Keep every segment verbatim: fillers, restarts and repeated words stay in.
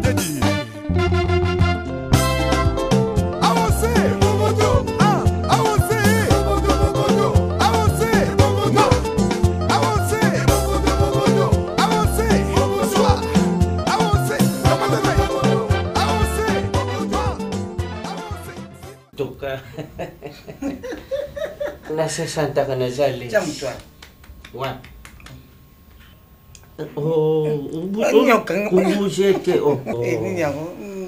Matedi. Avancez, ah, avancez, avancez, non, avancez, avancez, soit, avancez, avancez, avancez. Donc, nasa Santa Canazali. Tiens-toi. Ouais. Oh, où j'étais. Oh, Eh, Nignango.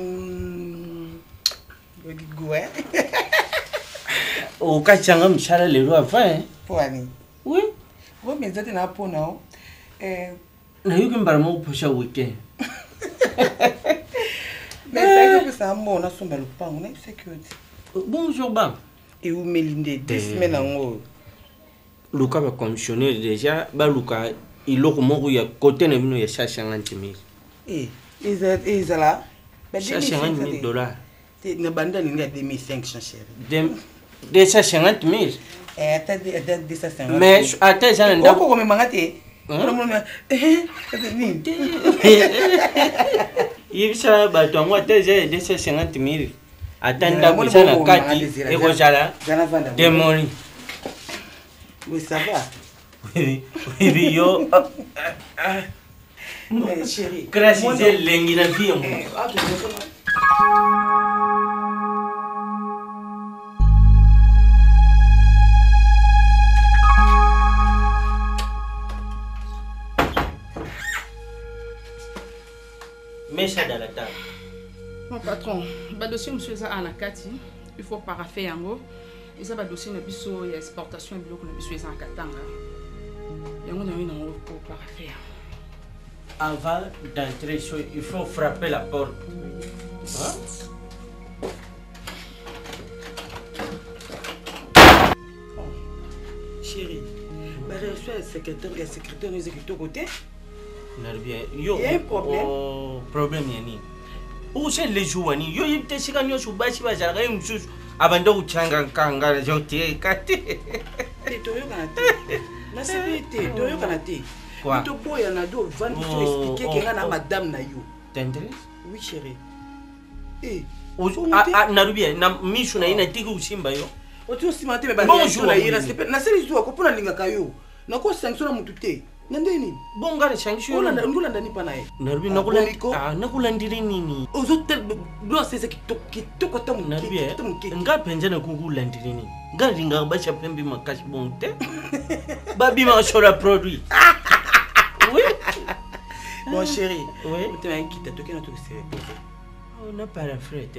Goué. oh, Kachanga Mchala le roi fin. Poani. Oui. Oui, mais ça n'a pas non. Eh. Na yuki mbaramo pusha weekend. Mais ça que ça mon na somba le pan, on est sécurité. Bonjour bam. Et où Melinde deux semaines en haut. Luka va commissionner déjà, ba Luka il a comment ya côté na bino ya cinquante mille. Eh, ils ils là. cinquante mille dollars. Na banda ni ya deux mille cinq cents chérie. deux cent cinquante mille. Eh, attends, deux cent cinquante. Mais attends, ça n'a pas. Comment mangate? Eh, ni. Il ça ba to moi deux cent cinquante mille. Attends, vous ça na kati et ko sala. Demoni. Oui, ça va. Oui, oui, yo. Mais chérie. Grâce à l'engi na vie. Mets ça dans la table. Mon patron, le dossier monsieur Anakati, il faut paraffer en haut. Et ça va dossier de biso et exportation de bloc de biso en Katanga. Et on a une en haut pour paraffer. Avant d'entrer, il faut frapper la porte. Hein? Oh, chérie, je suis le secrétaire et le secrétaire nous écoute au côté. Il y a un problème. Oh, problème, Yanni. Où c'est les jours, Yanni? Yo, il te signe sur base, il va s'arrêter une chose. Avant de vous changer, kanga, j'étais caté. Tu dois canate. La sécurité, tu dois canate. Quoi? Tu dois y en a deux. Van, tu dois expliquer qu'il y a madame na yo. T'intéresses? Oui, chérie. Eh. Ah, Narubia, na mission na ina tigu simba yo. Otu simate me ba. Bonjour na ira sepe. Na seli zuwa ko pona linga kayo. Na ko sanction na mutute. Nandeni bonga ni sanction ola ndula ndani pa nae narbi nakula ah nakula ndiri nini ozotel do sese kitoko tamu narbi nga penja na kukula ndiri nini nga ringa basha pembe makashi bonte babi ma shora produit oui bon chéri oui tu m'as quitté tu qu'est-ce que c'est oh na para frère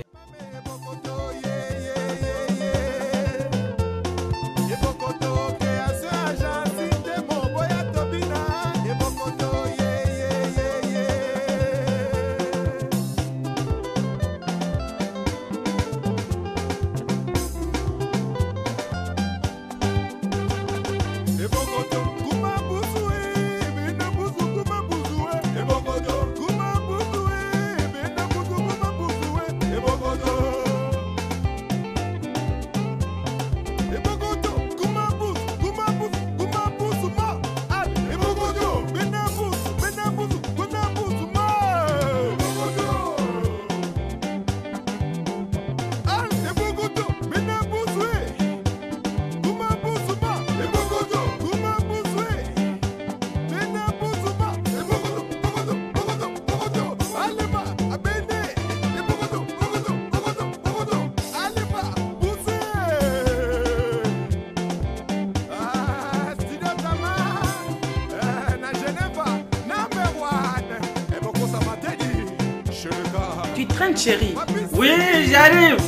chérie. Oui, j'arrive.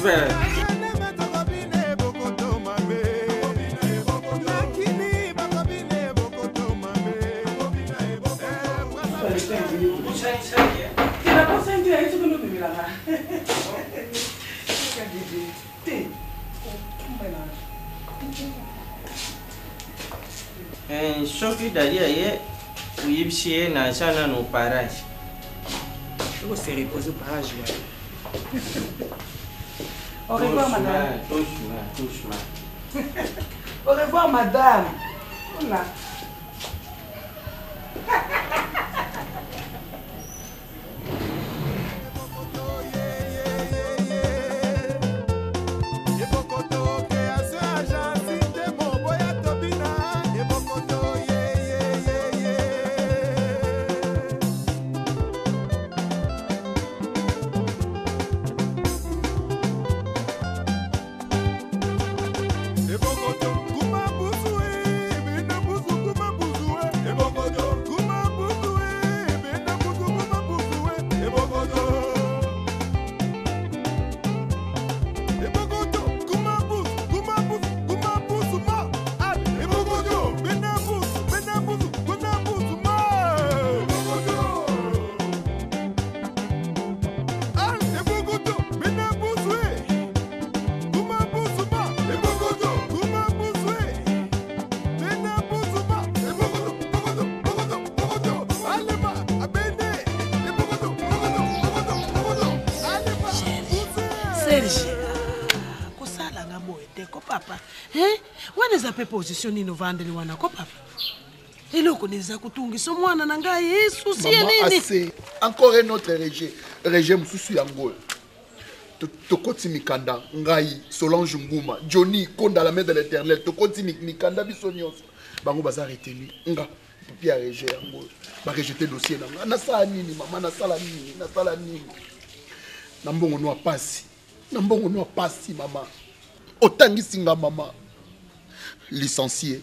Eh, Sophie d'ailleurs hier, oui, c'est na sana no parage. Je vais se reposer au parage. Au revoir, madame. Doucement, doucement. Au revoir, madame. Voilà. Serge, kosala nga boye te ko papa. Eh? Wana za pe position ni novandeli wana ko papa. Eloko neza kutungisa mwana na ngai Yesu si nini? Assez. Encore un autre régime, régime sous Angola. Tokoti mikanda ngai Solange Nguma Johnny Konda la main de l'Éternel tokoti mikanda bisonyos bango baza retenu nga pia régé yango ba rejeter dossier na na sala nini mama na sala nini na sala nini na mbongo no pasi na mbongo no pasi mama otangisi nga mama licencié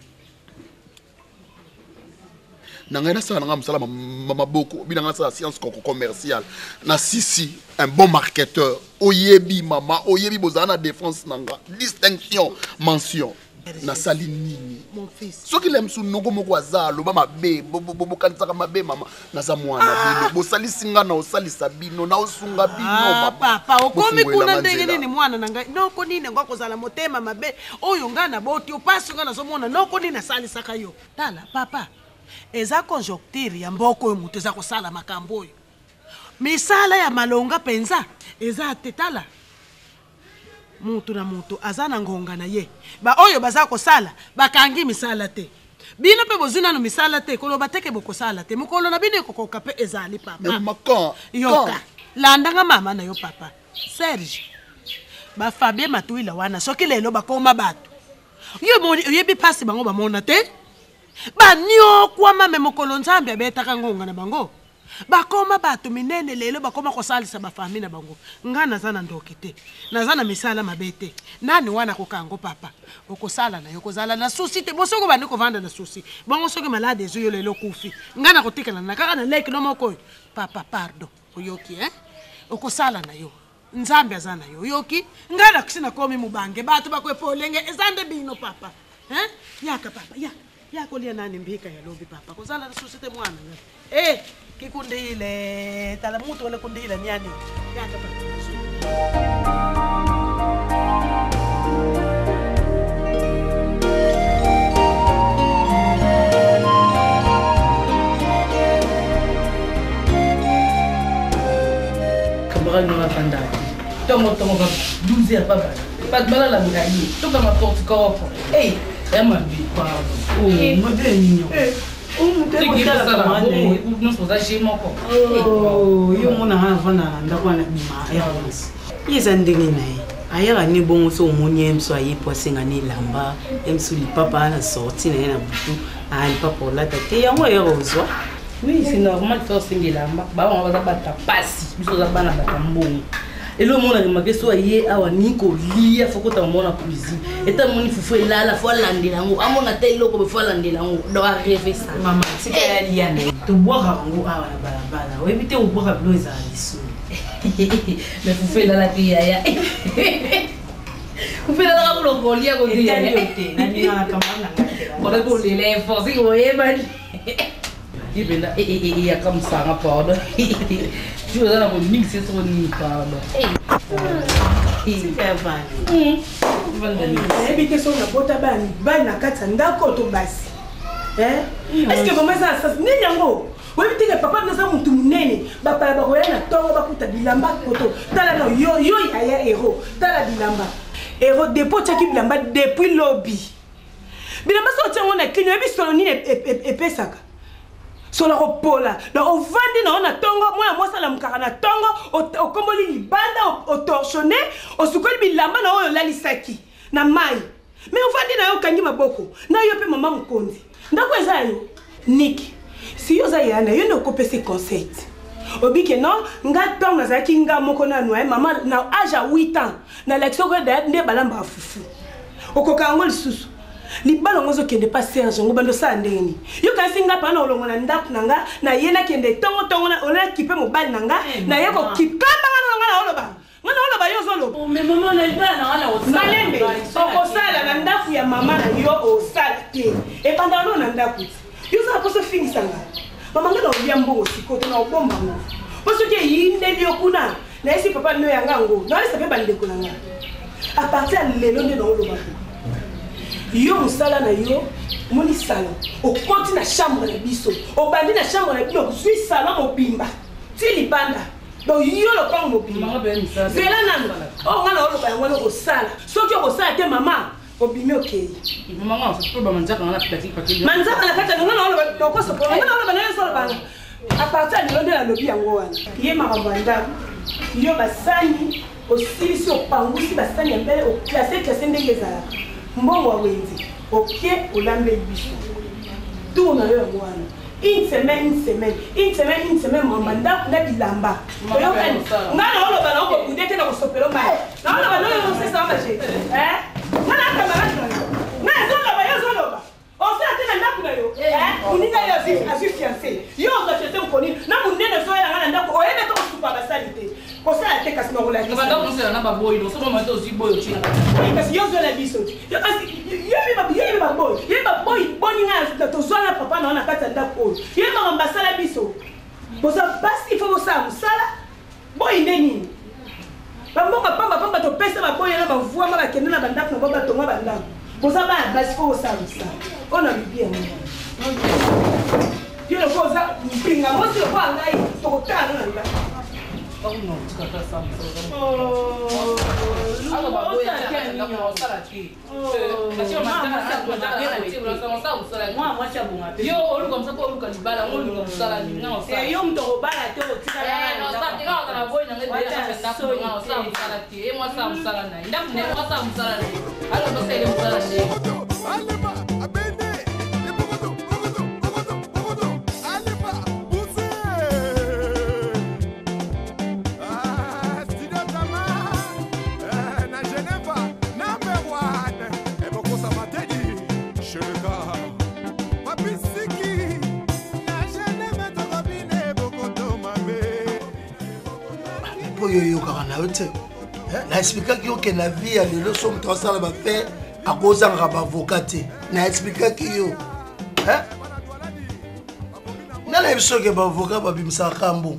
nanga na sala nga msala mama boko bi nanga sala science commerciale na sisi un bon marketeur oyebi mama oyebi bozana défense nanga distinction mention na sali nini mon fils soki lemsu noko moko azalo ba mabe bo kanisaka mabe mama na za mwana bino bo salisinga na osalisa bino na osunga bino mama papa okomi kuna ndenge nini mwana nanga noko nini ngoko zala motema mabe oyo ngana boti opasi ngana zomona noko nini asalisaka yo tala papa eza conjoncture ya mboko oyo mutu eza kosala makambo oyo misala ya malonga penza eza tetala mutu na mutu aza na ngonga na ye ba oyo baza kosala bakangi misala te bino pe bozuna no misala te koloba teke bokosala te mukolo na bino ekokoka pe ezali papa mama yoka landanga mama na yo papa Serge ba Fabien Matuila wana soki lelo bakoma bato yo yebi pasi bango bamona te banyo kwa mame mokolo nzambe abetaka ngonga na bango bakoma bato minene lelo bakoma kosalisa ba famille na bango nga nazana ndoki te nazana misala mabete nani wana kokango papa okosala na yokozala na susi te bosoko bani kovanda na susi bango soki malade ezo yo lelo kufi nga na kotikala na kaka na leki no moko papa pardon oyoki eh okosala na yo nzambe azana yo yoki nga na kisina komi mubange bato bakwepolenge ezande bino papa eh yaka papa ya ya kolia nani mbika ya lobi papa kozala na susi te mwana eh kikundile tala mutu wala kundile nyani yaka papa camarade nous attendons tongo tongo ba douze heures papa pas de la bougaille tout comme porte corps hey elle m'a dit pardon oh moi bien mignon Oh, yo mona havana ndakwana bima ayavance. Yeza ndenge naye. Ayaka ni bongo so monye mso ayipo senga ni lamba, emsu li papa na sorti na na butu, ali papa la tete yango yerozwa. Oui, c'est normal faire senga lamba. Ba on va battre passe, biso za bana battre mbongo. Et le monde a remarqué soit hier à Nico lia faut que ta mona cuisine et ta moni fufu là la fois landelango a mona tel loko fois landelango doit rêver ça maman c'est qu'elle y a to boire ngo a na balabala we bite o boire blo za liso mais fufu là la tia ya fufu là la ko ko lia ko tia yote na ni na kama na ngata ko le le force ko e ba il ben là et et et comme ça rapport tu vas dans le mix c'est trop ni pardon c'est qu'elle va eh bite so na bota bani bani na kata ndako to basi eh est-ce que comment ça ça ni yango we bite papa na sa mutu munene ba pa ba koya na tongo ba kuta bilamba koto tala no yo yo aya héros tala bilamba héros dépôt tchaki bilamba depuis lobby bilamba so tchango na kinyo bi solo ni epesaka solo ko pola na ovandi na ona tongo mwana mwasala mukaka na tongo okomboli libanda o torchonné osukoli bilamba na oyo lalisaki na mai mais ovandi na yo kangi maboko na yo pe mama mukonzi ndako eza yo niki si yo za yana yo ne kopese concept obike non nga tongo nazaki nga moko na noye mama na âge à huit ans na lection ko da nde balamba fufu okoka ngo lisusu libalo ngozo kende pas Serge ngo bando sa ndeni yo kasi nga pa na olongo na ndaku nanga na yena kende tongo tongo na ona kipe mobali nanga na yeko kipamba nga na oloba nga na oloba yo zolo mais maman na libala na na osalembe okosala na ndaku ya mama na yo osala te e pandalo na ndaku yo za poso fingisanga mama nga na olia mbongo sikoto na obomba ngo poso ke yinde bio kuna na esi papa no yanga ngo na esi pe bande kuna nga à partir de lelo nde na oloba yo musala na yo moni salon o konti na chambre na biso o bandi na chambre na biso zui salon mobimba ti libanda donc yo lopango mobima zela nano o ngana oloba yango no kosala soki okosala te mama obimi okei manzaka na kati yango ngana oloba tokosopo ngana oloba nayo soloba a partir de l'onde la lobi yango wana ye makambo ya ndako yo basani osilisi opangusi basani ya mbele oklase klase ndenge ezalaka mbongo wa wenzi okie olambeli biso tour na yo yango wana une semaine, une semaine, une semaine, une semaine, mon mandat, on a dit lamba. On a dit, on a dit, on a dit, on a dit, on a dit, on a dit, on a dit, on a dit, on a dit, on a dit, on sait que la nappe yo, hein, on y a eu à fiancé. Yo, on a acheté un connu. Non, on n'est pas là, on a un on est pas tout par la salité. Pour ça, la tête casse nos relations. Madame, on sait la nappe boy, on sait pas maintenant aussi boy. Oui, parce que yo, je l'ai vu. Yo, parce que yo, il va, il va boy, il va boy, boy, il a, ton soin là, papa, on a pas de nappe boy. Il va remplacer la biso. Pour ça, parce qu'il faut ça, ça là, boy, il est ni. Papa, papa, papa, tu pèses ma boy, là, ma voix, ma kenne, la bande, ma bande, ton ma bande. Pour ça, il faut ça, ça. On a vu bien. Tu le vois ça, il y a moi, je vois là, il faut que tu là. Oh non, tu vas faire ça. Oh, ah, bah, oui, il y a un million, ça l'a tué. Parce que moi, moi, c'est bon. Yo, on comme ça, pour le canibal, on le comme ça, là, non, c'est yo, on te rebala, tu vois, tu vas non, ça, tu vas dans la voie, on est déjà fait ça, on ça, on ça l'a tué, et moi, ça, on ça l'a tué. Il y a moi, ça, on ça l'a tué. Alors, c'est on ça l'a tué. Yo kaka na yote na expliquer que que la vie a le leçon de ça va faire à cause d'un avocat na expliquer que yo hein na la biso que ba avocat ba bimsa kambo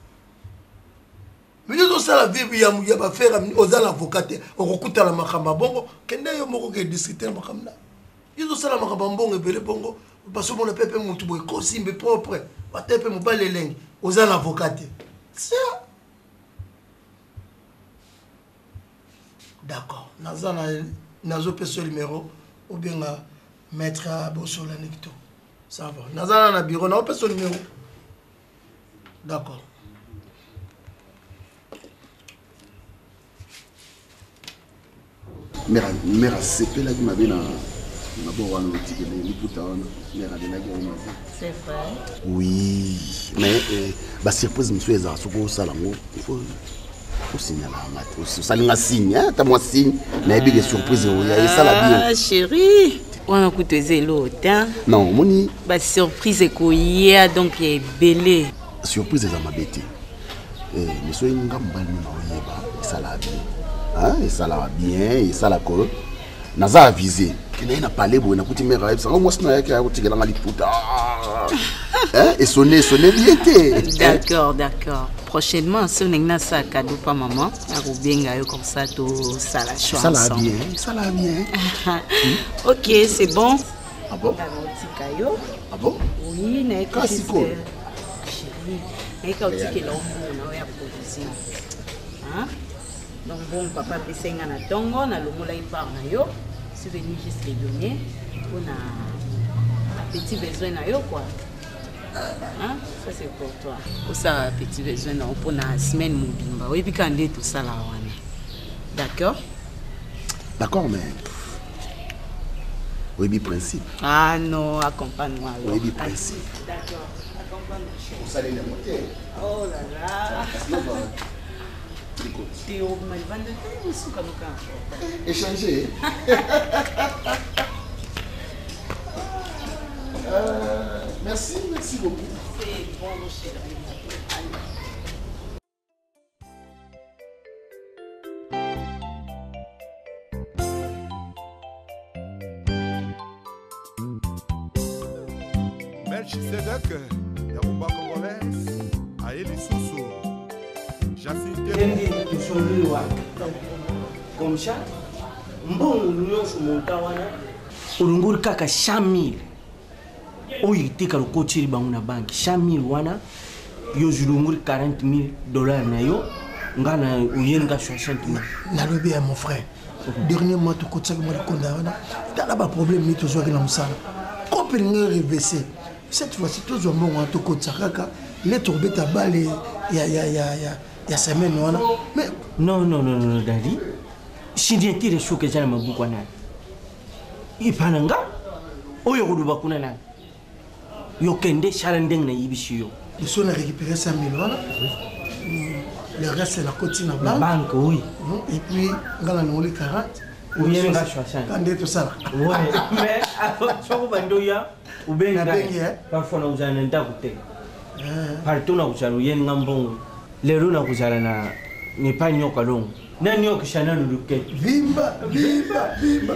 mais yo ça la vie ya ya ba faire aux avocat okuta la makamba bongo kende yo moko ke discuter makamba yo ça la makamba bongo ebele bongo parce que mon peuple mutu boy kosimbe propre ba tepe mo ba lelenge aux avocat c'est d'accord. Naza nazo peso numéro ou bien mettre à Bosola Nicto. Ça va. Naza na bureau na peso numéro. D'accord. Mère mère c'est là qui m'a bien na na bon wana otike ni puta wana mère de na goma. C'est vrai. Oui, mais bah surprise monsieur eza soko sala ngo. Il faut faut signaler ça linga signe hein, t'as moi signe mais big surprise et ça la bien. Ah chérie, on a coûté zéro hein. Non, moni. Bah surprise ko hier donc est belé. Surprise za mabeti. Eh monsieur nga mbali na oyeba, ça la bien. Hein, et ça la bien et ça la ko. Naza avisé. Kena ina parler bo na kuti mera ça moi sina yake ya kuti kala ngali puta. Hein, et sonner sonner bien té. D'accord, d'accord. Prochainement, si on a un cadeau pour maman, on comme ça, tout ça la choix. Ça la bien, ça la bien. Ok, c'est bon. Ah bon? Ah bon? Oui, mais quand c'est quoi? Chérie, mais quand tu es là, on a une provision. Donc bon, papa peut s'engager à tongo, on a le mot là il parle na yo, si venir juste les donner, on a un petit besoin na yo quoi. Hein? Ça c'est pour toi. Pour ça, petit besoin pour la semaine mobimba. Oui, puis quand on tout ça là, d'accord? D'accord, mais oui, bi principe. Ah non, accompagne-moi. Oui, bi principe. D'accord, accompagne-moi. Vous allez les monter. Oh là là. Tu es au mal de thé ou sous comme échanger. Euh, merci, merci beaucoup. C'est bon, mon chéri. Melchisedek, Yarumba Congolaise, Aélie Soussou, Jacinthe. Comme ça, bon, nous sommes Urunguri kaka cent mille. Oyi tika lokotiri bangu na banki cent mille wana yo julunguri quarante mille dollars na yo ngana uyenga soixante mille nalobi ya mon frère dernier mois tu kotsaki moi kondana tala ba problème ni to zoaki na musala kopeli ngai reverser cette fois-ci to zo mbongo to kotsaka les tourbettes à balle ya ya ya ya ya semaine wana mais non non non non daddy shindi tire shuke jana mabuko na ipananga oyo kuduba kuna na yo kende shalendeng na yibishi yo ils sont récupérer cinq mille voilà le reste c'est la cotine en banque banque oui et puis ngala ngoli quarante ou bien nga soixante quand tout ça ouais mais soko bandoya ou bien nga parfois na uzana ndakute partout na uzana yen ngambongo lero na kuzala na ni pa nyoka longo na nyoka shana luluke vimba vimba vimba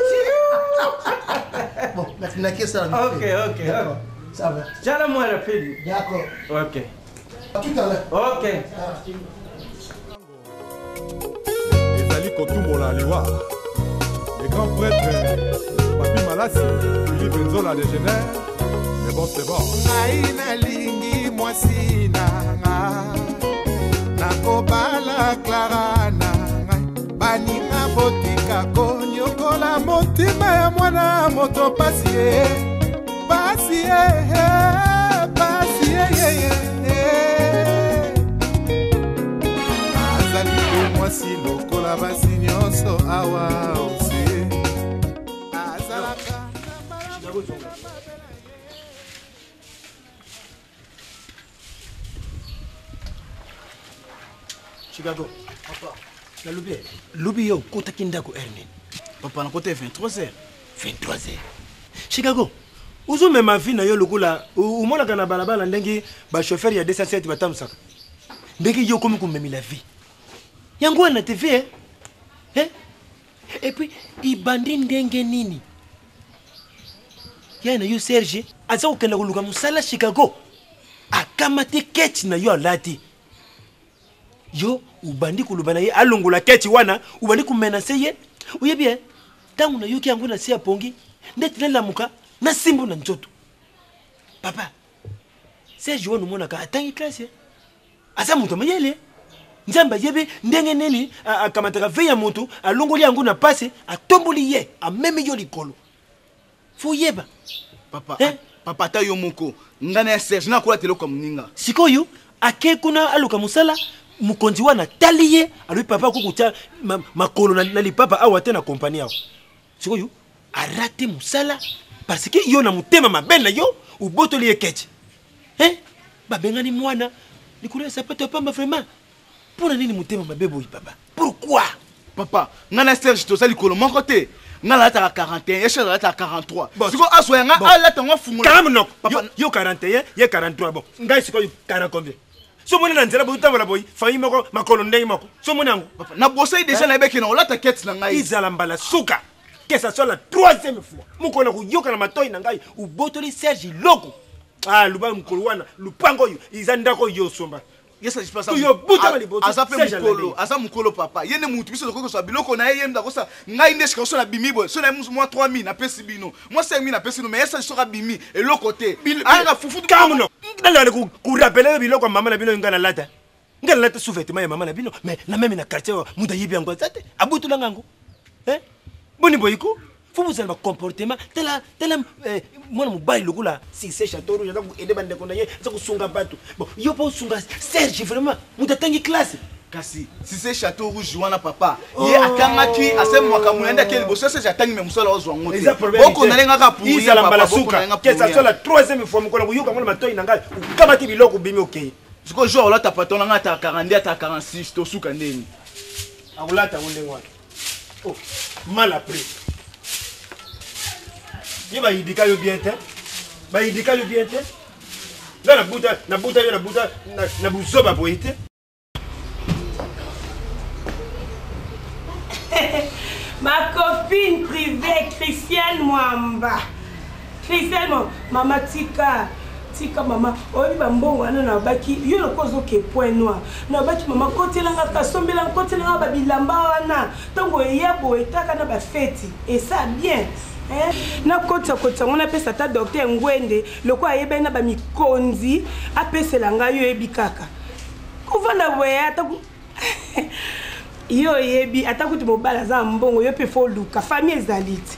bon maintenant qu'est-ce ça OK OK ça va jala moi rapide d'accord OK tout à l'heure OK Ezali Kotumbola Liwa le grand prêtre Papi Malasi Philippe Nzola légionnaire mais bon c'est bon ngai nalingi mwasi nanga nakobala Clara na ngai baninga botika konyokola motima ya mwana moto pasi ye pasi ye pasi ye azali ko mwasi lokola basi nyonso awa osi azalaka Chicago. Papa, la loubi. Loubi yo, kota kindako Ernie. Papa, na côté vingt-trois heures. vingt-trois heures. Chicago. Uzo me ma vie na yo lukula. U mona kana balabala ndengi ba chauffeur ya deux cent sept batamsaka. Ndengi yo komi kumemi la vie. Yango na T V eh? Eh? Et puis ibandi ndenge nini? Ya na yo Serge, aza okenda kuluka musala Chicago. Akamate keti na yo alati. Yo ubandi kulubana ye alongola keti wana ubandi kumenase ye uye bien tangu na yoki yangu na sia pongi ndeti la muka na simbo na njoto papa Serge wonu mona ka atangi classe asa muto mayele nzamba yebe ndenge neni akamataka veya moto alongoli yangu na passe atomboli ye ameme yo likolo fo yeba papa eh? Papa ta yo moko ngana Serge na kola telo kwa mninga sikoyo ake kuna aluka musala mukonzi wana taliye alui papa kukucha makolo ma na lipapa awa te na kompani yao sikoyo arate musala parce que yo na mutema mabena yo ubotoli yekeche eh babengani mwana likule sapato pamba vraiment pour nini mutema mabebo papa pourquoi papa ngana Serge to sali kolo mon côté ngala ta quarante et un yeche la ta quarante-trois siko asoya nga ala ta ngafungula karamno papa yo quarante et un ye quarante-trois bon ngai sikoyo quarante combien so mona na nzela boyuta wala boy fayi mako makolo ndenge mako so mona ngo papa na bossay déjà na beki na olata kete na ngai izala mbala suka que ça soit la troisième fois mukona kuyoka na matoi na ngai ubotoli Serge loko ah luba mukolo wana lupango yo izanda ko yo somba yesa je passa yo buta mali boto asa pe mukolo asa mukolo papa yene mutu biso ko so biloko na yeye ndako sa ngai ndeshika so na bimi boy so na moi trois mille na pesi bino moi cinq mille na pesi no mais yesa so ka bimi et le côté anga fufu kamuno ndala ku ku rappeler biloko mama na bino ngana lata ngana lata sous-vêtement ya mama na bino mais na même na quartier muta yibi yango zate abutu la ngango eh boni boyiko faut vous avoir comportement tela tela mwana mobali lokula si c'est château rouge donc ede bande kondaye za kusunga batu bon yo po sunga Serge vraiment muta tangi classe kasi si c'est château rouge wana papa ye akangaki asema kamunenda kele boso Serge atangi me musala ozwa ngote boko nalenga ka pour ya papa boko nalenga que ça soit la troisième fois mukona kuyoka mwana matoi nanga ukamati biloko bimi okay siko jour là ta patona nga ta quarante ta quarante-six to suka ndeni akulata wonde ngwa oh mal appris ye ba idika yo bien te ba idika yo bien te là na buta na buta yo na buta na buzoba boite ma copine privée Christiane Mwamba Christiane Mwamba mama tika tika mama oyi bambongo wana na baki yo lokozo ke point noir na baki mama kotelanga kasombela kotelanga ba bilamba wana tongo yebo etaka na ba fête et ça bien nakotisa kotisa ngo napesa ata docteur Ngwende loko ayebeli na bamikonzi apesela ngai yo yebi kaka kovanda boye ata yo yebi ata kuti mobala aza mbongo yo mpe fo luka famille ezali ti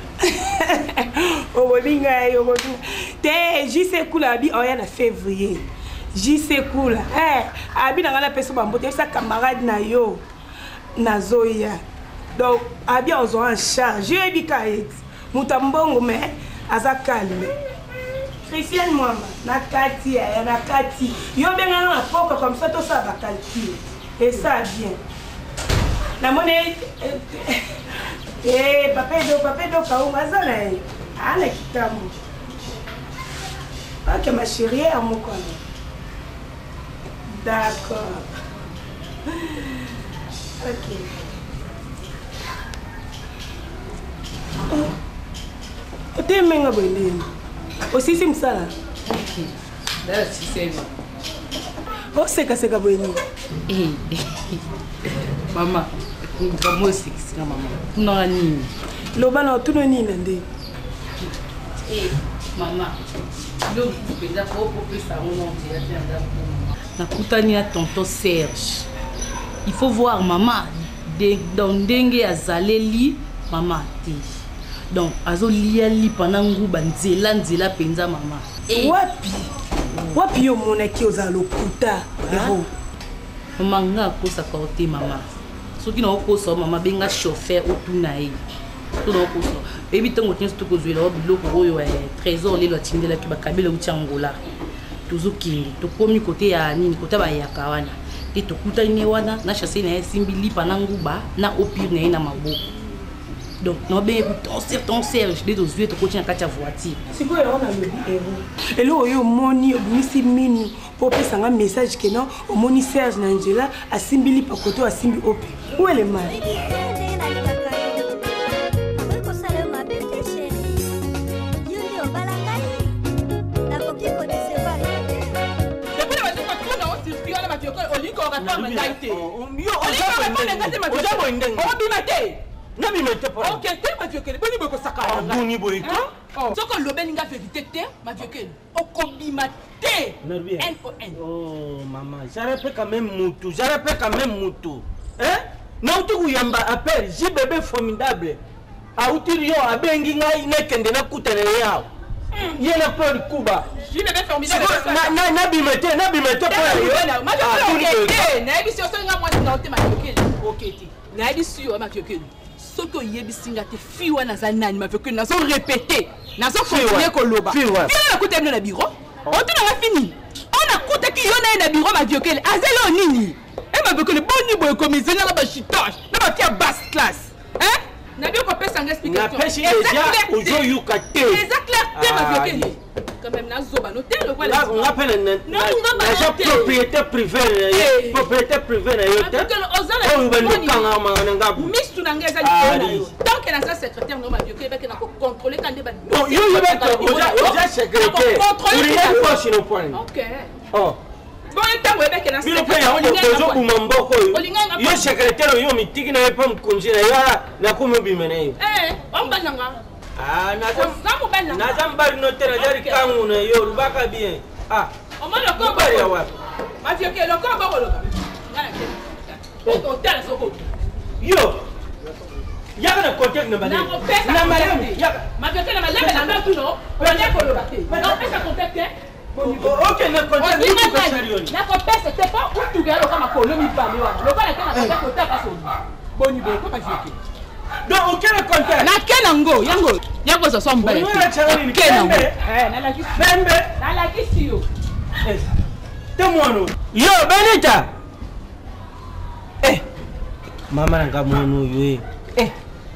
obobi ngai obobi te jise kula abi oya na février jise kula abi na ngai napesa bambote yebisa camarade na yo nazoya donc abi ozwa en charge yo yebi ka eti muta mbongo me aza calme Christiane mama na kati ya na kati yo benga na poka comme ça to ça va calculer et ça bien na monnaie eh papa do papa do ka umaza na yeye ana kitamu ok ma chérie à mon corps d'accord ok Ote menga bwende. Osisi msala. Dala sisema. Oseka seka bwende. Eh. Mama, ngamo six na mama. Tuna nini? Loba na tuna nini nde? Eh, mama. Lo kupenda kwa pesa ngono ndia tenda. Nakutani na tonton Serge. Il faut voir maman de dans ndenge azaleli maman ti. Donc azo lia li pendant nguba nzela nzela penza mama. Wapi? Wapi yo mona ki oza lokuta? Ero. Mama nga kosa kote mama. Soki na okosa mama benga chauffeur otuna e. To na okosa. Ebi tongo tinso to kozwela obiloko oyo eh trésor lelo atindela ki bakabela uti Angola. Tuzokindi to komi kote ya nini kota ba ya kawana. Et to kuta ine wana na chasse na simbi li pendant nguba na opir na ina maboko. Donc, nous avons ton Serge, ton Serge, les deux yeux, tu continues à faire voiture. C'est quoi, on a le héros. Et là, on a moni, on mini pour passer un message que non, on moni Serge Nangela, à Simbili Pakoto, à Simbi Opi. Où est le mal? Nabi mette pas. Ok, t'es ma vieux qu'elle. Boni boko sakara. Boni boy. Oh. Soko lobelinga fait vite ma vieux qu'elle. Okobi mate. N O N. Oh maman, j'aurais fait quand même moutou. J'aurais fait quand même moutou. Hein? Non tu kuyamba appel, j'ai bébé formidable. Autir yo abengi ngai nekende na kutana yao. Yena peur kuba. J'ai bébé formidable. Na na nabi mette, nabi mette pas yo. Ma vieux qu'elle. Na ebi so so nga mwasi na ote ma vieux qu'elle. OK ti. Na ebi so ma vieux qu'elle. Ce que y a bisinga te fiwa na zanani ma que na so répéter na so continuer ko loba fiwa na kuta na bureau on tuna na fini on a kuta ki yo na na bureau ma vieux que azelo nini e ma que le boni boy comme zenga ba chitage na ba tia basse classe hein na bio ko pesa explication na pesi déjà ojo yuka te exact clarté ma vieux que quand même na zoba no te le voilà on appelle na propriété privée propriété privée na yo te on va nous kanga mangana ngabu miss tunangeza li tant que na sa secrétaire no ma vieux que na ko contrôler quand débat non yo yo ba oja oja secrétaire pour rien quoi sur le point OK oh bon temps webe que na secrétaire ojo bumamboko yo secrétaire yo mitiki na pa mkonzi na yo na kuma bimene yo eh on bananga ah na na zambari no tera jari kangu na yo rubaka bien ah o mo lo ko bari ya wa ma vieux que lo ko ba lo ngana ke o tera so ko yo yaga na contact na bale na malami yaga ma vieux que na malami na ngatu no o ne ko lo ba ke na pesa contact eh OK na contact ni ko charioni na ko pesa te pas ou tu garo kama ko lo mi ba mi wa lo ba na kana ko contact ka so boni bo ko ma vieux que donc OK na contact na kenango yango yango so so mbele kenango eh na la kisi bembe na la kisi yo eh temono yo Benita eh mama nanga mwono yo eh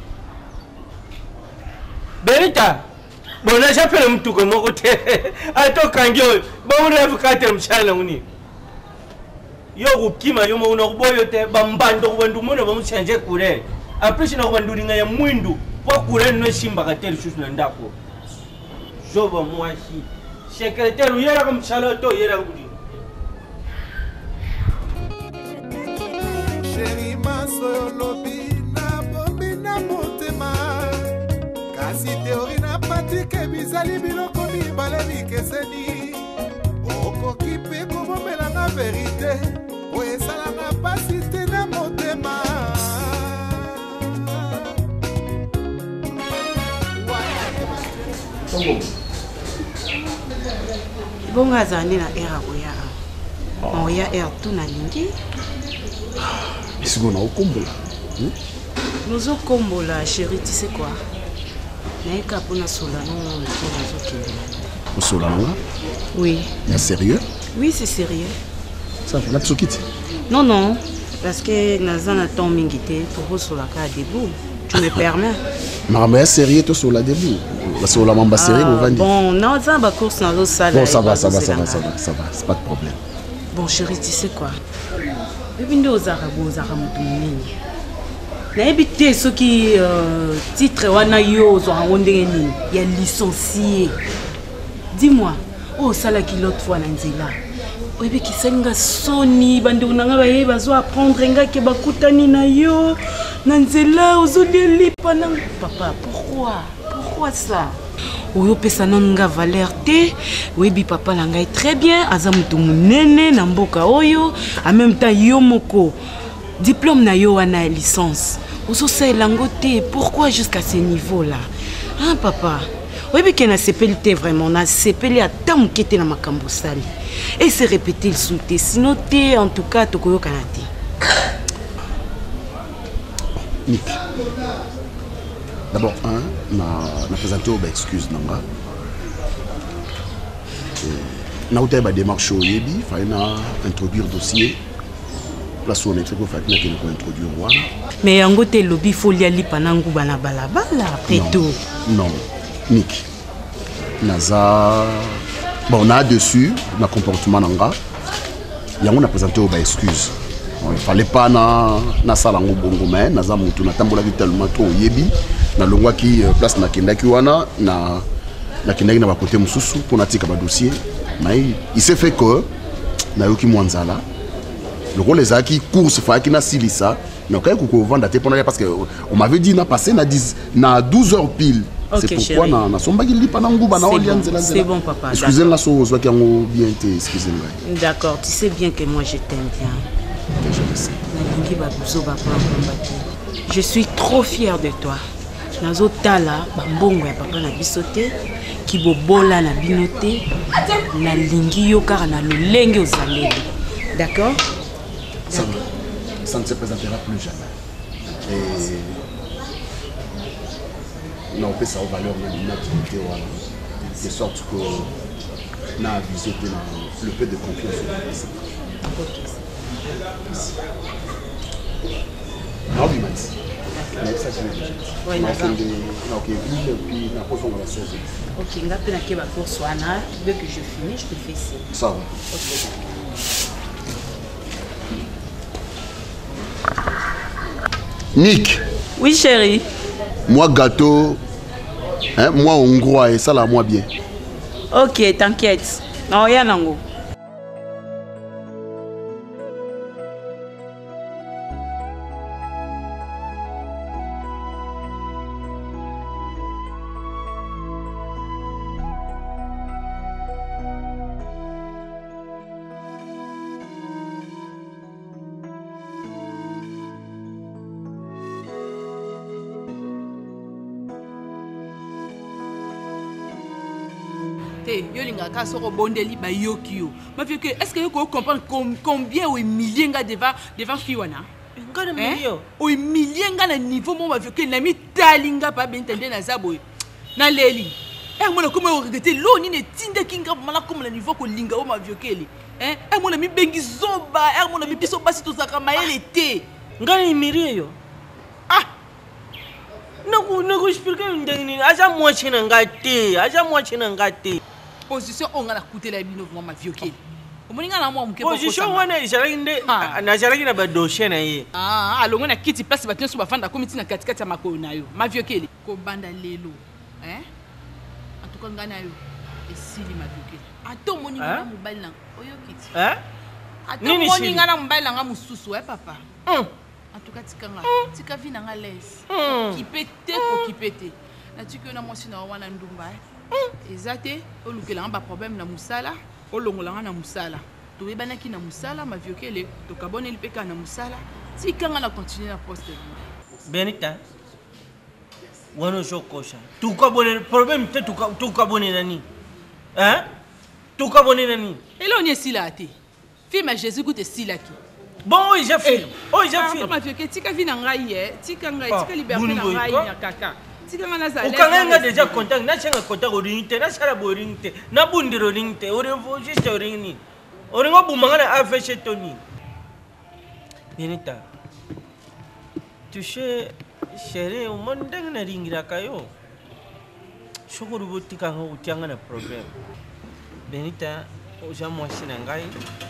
Benita bona j'appelle mtu ko moko te atoka ngyo ba urefu kate mchana uni yo kukima yo mo unokuboyo te bambando kubandu mona bamuchanje kure après na kubandu linga ya mwindu kwa kure no simba kateli shusu na ndako joba mwashi secrétaire yera comme chalo to yera kudi Chéri maso lobi na bombi na motema kasi te pratique bizali biloko mibale bikeseni okoki mpe kobomelanga verite oyo esalanga pasi te na motema bongo azali na era koya oya er tu nalingi bisiko na okombola nozokombola chéri tu sais quoi naika mpona sola no nazokende osola nanga oui ya sérieux oui c'est sérieux ça na biso kiti non non parce que naza na temps mingi te tokosolaka debout tu me permets makambo ya sérieux tosola debout basola mamba sérieux bovandi bon naza bacourse nazosala bon ça va ça va ça va ça va ça va c'est pas de problème bon chéri tu sais quoi ebi nde ozaka bozaka moto monene nayebi te soki titre wana yo ozwaka ngo ndenge nini ya licencié dis-moi oyo osalaki l'autre fois na nzela oyebi kisali nga soni bandeko na nga baye bazoapprendre nga ke bakutani na yo na nzela ozolia lipa na papa pourquoi pourquoi ça oyo opesa nano nga valeur te oyebi papa na ngai très bien aza moto monene na mboka oyo en même temps yo moko diplôme na yo wana ya licence ozosalela yango te pourquoi jusqu'à ce niveau là ah papa oyebi ke nasepeli te vraiment nasepeli ata moke te na makambo osali et se répéter lisusu te sino te en tout cas tokoyokana te Nick d'abord un na na présenté au excuse nanga na uta ba démarche oyebi fa na introduire dossier place où on est fait pour faire na kene ko introduire wana mais yango te lobi folia lipa na nguba na balabala après tout non Nick naza bon on a dessus na comportement nanga yango na présenté au ba excuse il fallait pas na na sala ngo bongo mais naza mutu na tambola tellement trop yebi na longwa ki place na kendaki wana na na kendaki na ba côté mususu pour na tika ba dossier mais il s'est fait que na yoki mwanzala le rôle les aki course fa ki na silisa na kai ko vendre te pendant parce que on m'avait dit na passé na dix na douze heures pile. Okay, c'est pourquoi na na sombaki lipa na nguba na olianzela. C'est bon papa. Excusez-moi so zo ki ngo bien te excusez-moi. D'accord, tu sais bien que moi je t'aime bien. Je le sais. Je suis trop fière de toi. Nazo tala bambongo ya papa na bisote ki bobola na binote na lingi yo kara na lolenge ozaleli. D'accord? Ça, ça ne se présentera plus jamais. Et non, on peut ça aux valeurs de l'activité de sorte que na abusé de le peu de confiance. Non, oui, Max. Mais ça, je vais oui, d'accord. Ok, puis la pause, on va la seize. Ok, on va faire la course. Dès que je finis, je te fais ça. Ça va. Ok. Nick. Oui, chérie. Moi, gâteau. Hein, moi, hongrois, et ça, là, moi, bien. Ok, t'inquiète. Non, rien, non. Yo lingaka soko bondeli ba yoki yo. Ma vie que est-ce que vous comprenez combien ou milliers nga devant devant fiwana? Ngana millions. O milliers nga na niveau mo ma vie que na mi talinga pa bentende na zaboy. Na leli. Eh mo na comme o regretter lo ni ne tinde kinga mala comme na niveau ko linga o ma vie que li. Hein? Eh mo na mi bengi zoba, eh mo na mi biso basi to zaka mayele te. Ngana mirie yo. Ah. Naku naku expliquer ndeni aja mo china ngate, aja mo china ngate. Position on a coûté la bino ma vieux qui omoninga na moi mkepo position wana ijalaki nde na jalaki na ba dossier na ye ah alongo na kiti place batin so bafanda komiti na katikati ya makolo na yo ma vieux qui ko banda lelo hein en tout cas ngana yo esili ma vieux qui ato moninga na mobile na oyo kiti hein ato moninga na mobile na mususu eh papa en tout cas tikanga tika vi na ngalaise ki pété ko ki pété nati que na mwasi na wana ndumba ezate olukela ba problème na musala olongola na musala toyebanaki na musala maviokele tokaboneli peka na musala tikanga na continuer na poste Benita wano jokosha tukabone problème te tukabone nani hein tukabone nani et là on est silati film Jésus goûte silaki bon oui j'ai fait oh j'ai fait ma viokele tika vina ngai tika ngai tika liberté na ngai ya kaka ukanga déjà contact na chenga contact oringite na sala boringite na bundiro ringite orevo juste oringini oringo bumanga na afeche toni Benita tu sais chérie au monde na ringira kayo shokuru botika ngo utianga na problème Benita oja mwasi na ngai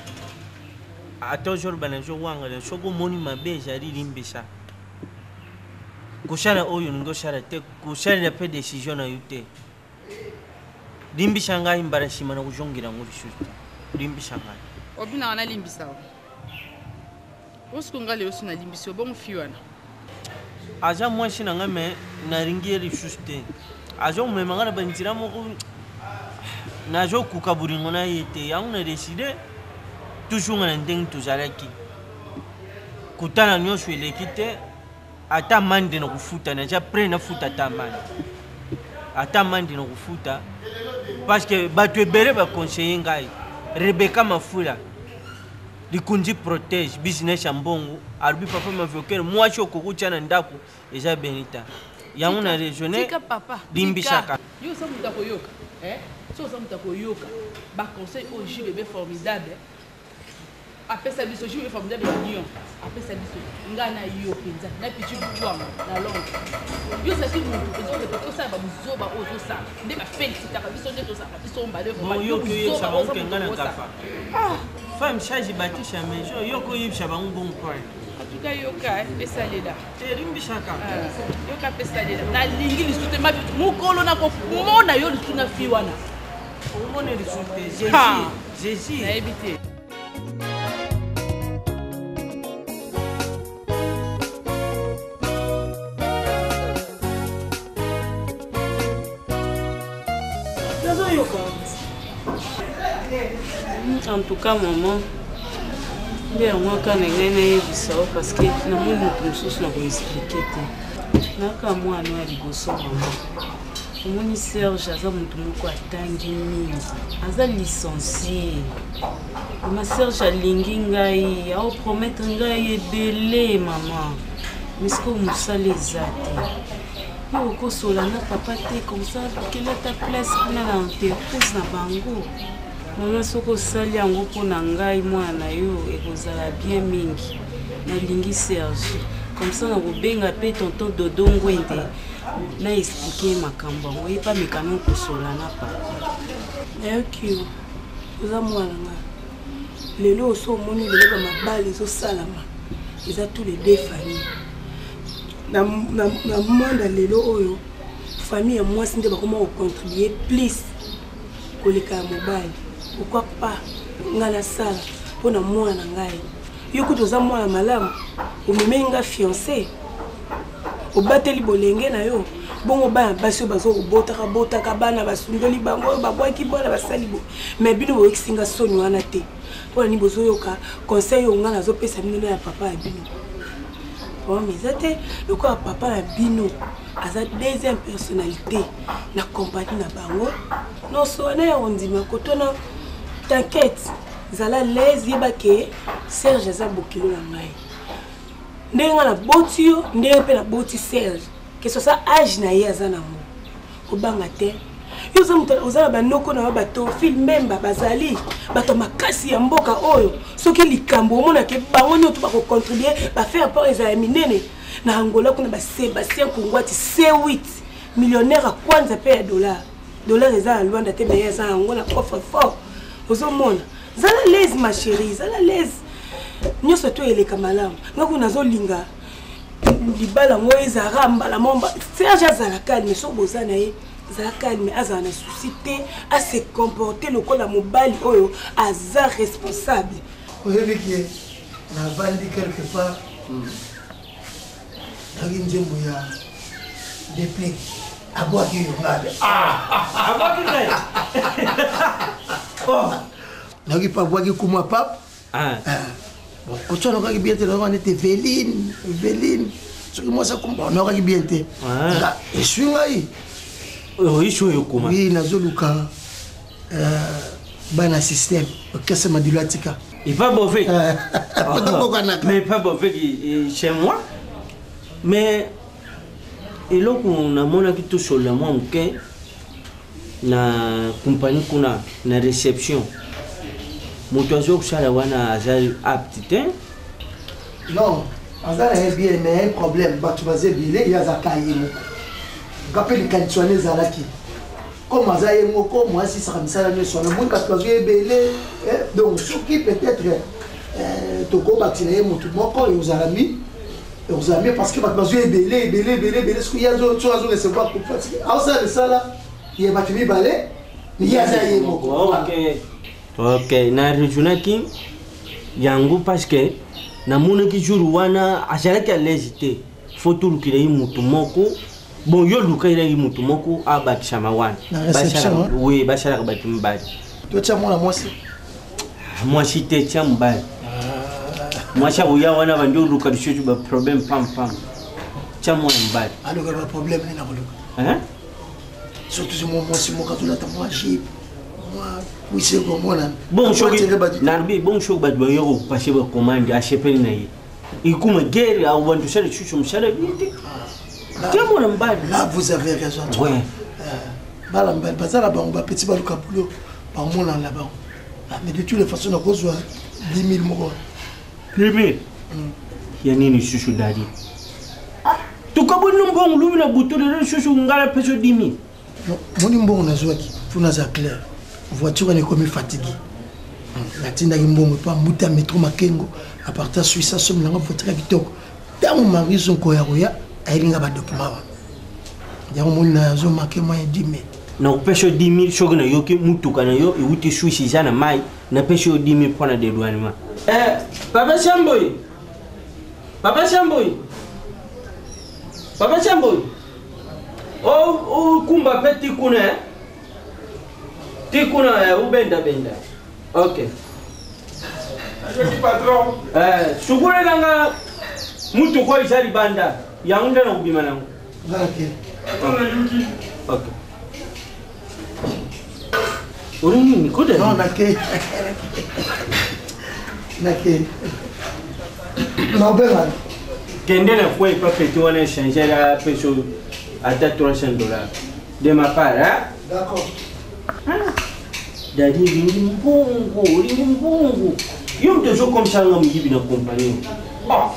a toujours banajo wanga le shoko moni mabe jari limbisa kushana oyo ndo shara te kushana na pe decision na yute limbi shanga imbara shima na kujongira nguri shuti limbi shanga obina wana limbi sawa osiko ngale osu na limbi so bon fiwana aja moi shina ngame na ringieri shuste aja umema ngana banjira moko na jo kukaburingo na yete yangu na décider toujours ngana ndeng tuzalaki kutana nyosho elekite ata mande na kufuta na ja pre na futa ta mande ata mande na kufuta parce que batu ebere ba conseiller ngai Rebecca Mafula likunji protège business ya mbongo albi papa mavokere moi choko kuchana ndako eja Benita yangu na regione tika papa dimbishaka yo sa mutako yoka eh so sa mutako yoka ba conseil au J bébé formidable après ça biso J bébé formidable union après ça biso ngana yo penza na pichu chwama na longo yo sa ki mutu ezo de to sa ba muzo ba ozo sa nde ba felicita ka biso nde to sa ka biso mbale vraiment yo yo sa ba ngana kafa ah femme charge batisha mejo yo ko yibsha ba ngong point atuka yoka pesa lela terimbi shaka yoka pesa lela na lingi lisute ma mukolo na ko mona yo lisuna fiwana omone lisute jésus jésus na ebité en tout cas maman bien moi quand ngai na ça parce que na moi moto mosusu na koexpliquer te naka mwana ya liboso mama omoni Serge aza moto moko atangi mingi aza licencié ma Serge alingi ngai aopromettre ngai ebele mama mais ce que mosala eza te yo okosola na papa te comme ça kele ta place kuna na entreprise na bango maman soko osali yango mpona ngai mwana yo ekozala bien mingi nalingi Serge comme ça nakobenga mpe tonton Dodo Ngwende na explike makambo yango ye pa mekana okosola na papa nayoki oza mwana ngai lelo oso omoni lelo bamabale ezosalama eza tous les deux familles na monde lelo oyo famille ya mwasi nde bakoma kocontribue plus koleka ya mobali pourquoi pas nga na sala mpona mwana ngai yo kutu oza mwana malamu omemei nga fiancé obateli bolenge na yo bongo bana basi oyo bazokobotaka botaka bana basundoli bango oyo babwaki bwana basali bo mais bino boyekisi nga soni wana te mpona nini bozoyoka conseil oyo nga nazopesa bino na ya papa ya bino bon mais eza te lokola papa na bino aza deuxième personnalité na compagnie na bango nyonso wana ya kondima kotona t'inquiète zala lese yebake Serge aza bokilo na ngai ndenge nga na boti yo ndenge mpe na boti Serge ke so sa age na ye aza nango kobanga te yo oza na bandoko na yo bato fil memba bazali bato makasi ya mboka oyo soki likambo omonake bango nyonso bakocontribue bafaire apport ezala minene na Angola kuna basébastien kongwati C huit millionnaire a kwanza mpe ya dollar dollar eza na Luanda te meye eza yango na coffre fort ozomona zala lese ma chérie zala lese nyonso to eleka malamu ngako nazolinga libala yango ezala mbala momba Serge azala calme so boza na ye azala calme azala na souci te a se comporter lokola mobali oyo aza responsable oyebiki navandi quelque part naki nzembo ya depli abwaki yo ngabe abwaki ngai oh nayoki mpe abwaki kumwa pape kotwana okaki bien te nayoka nete veline veline soki mwasi akumba nayokaki bien te esui ngai oyishi oyo kuma oui nazoluka bana système okese madilo atika pas mauvais. Mais pas mauvais chez moi. Mais et là on a mon qui tout sur la moi ok na compagnie qu'on a na réception. Mon toiseau ça la wana azal aptité. Non, azal est bien mais un problème ba tu vas bilé il y a zakaye. Gapé les cantonais zalaki. Comme azaye moko moi si ça comme ça la sur le monde parce que j'ai belé donc ce qui peut-être euh toko bactérien mutu moko et aux amis et aux amis parce que parce que j'ai belé belé belé belé ce qu'il y a d'autres choses à recevoir pour parce que en ça de ça là il y a battu balé mais il y a azaye moko. OK. OK, na rejunaki yango parce que na monaki jour wana azalaki à l'hésiter faut tout qu'il ait mutu moko. Bon, yo luka ila mutu moko abakisha mawana. Bashara oui, bashara kabati mbali. Tu tia mwana mwasi. Mwasi te tia mbali. Mwasi uya wana bandio luka dishoju ba problem pam pam. Tia mwana mbali. Alors que le problème n'est pas luka. Hein? Surtout si mon mwasi moka tu la ta moi chip. Moi, oui c'est comme moi là. Bon choc. Narbi bon choc ba yo passer ba commande a chepeli na yi. Ikuma guerre a wantu shale chuchu mshale biti. Là, vous avez raison. Oui. Balambal, bazala bango, petit baluka boulot, par mon là là-bas. Mais de toutes les façons, on a besoin de dix mille euros. dix mille? Il y a ni chouchou d'adi. Tu as bon bon, lui, la bouteille de chouchou, on a la dix mille. Non, mon bon, on a joué qui, pour nous clair. Voiture, on est comme fatigué. La tinda qui m'ont pas mouta métro makengo, à partir de Suisse, ça somme la voiture qui toque. Dans mon mari, son koyaroya. Ailinga ba document wa yango mona zo marqué moi dix mille na upesho dix mille shogo na yoki mutuka na yo iwuti shushi jana mai na pesho dix mille pour na dédouanement eh papa Chamboy papa Chamboy papa Chamboy oh oh kumba petit kuna eh tikuna eh ubenda benda OK je patron eh shukure langa mutu kwa isali banda yangu na kubima nangu. Okay. Okay. Uri ni koda? Non, nake. Nake. Non, ben. Kende na foi pas petit on échanger la peso à trois cents dollars. De ma part, hein? D'accord. Daddy vingi mbongo, uri mbongo. Yo toujours comme ça ngam yibi na compagnie. Ah.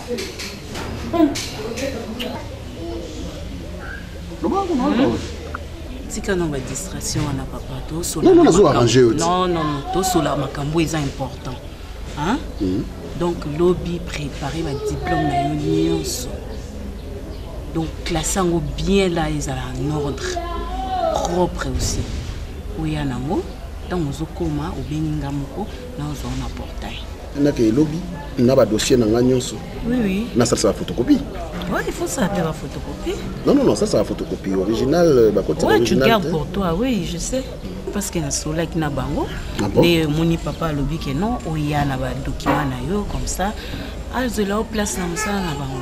Tika non, distraction à papa. Non, non, non, arrangé. Non, non, non, tout cela, Makambo est important. Hein? Mm. Donc, lobby préparé ma diplôme na union. Donc, classant bien là, ils sont en ordre. Propre aussi. Oui, à Nango, dans mon zokoma, au Beningamoko, dans un portail. Il y a un lobby, il y a un dossier dans la Oui, oui. Mais ça, c'est la photocopie. Oui, il faut savoir la photocopie. Non, non, non, ça, c'est la photocopie originale. Oui, tu gardes pour toi, oui, je sais. Parce qu'il y a un soleil qui n'a pas de Et mon papa a lobby que non, il y a un document comme ça. Alors, je l'ai place dans ça.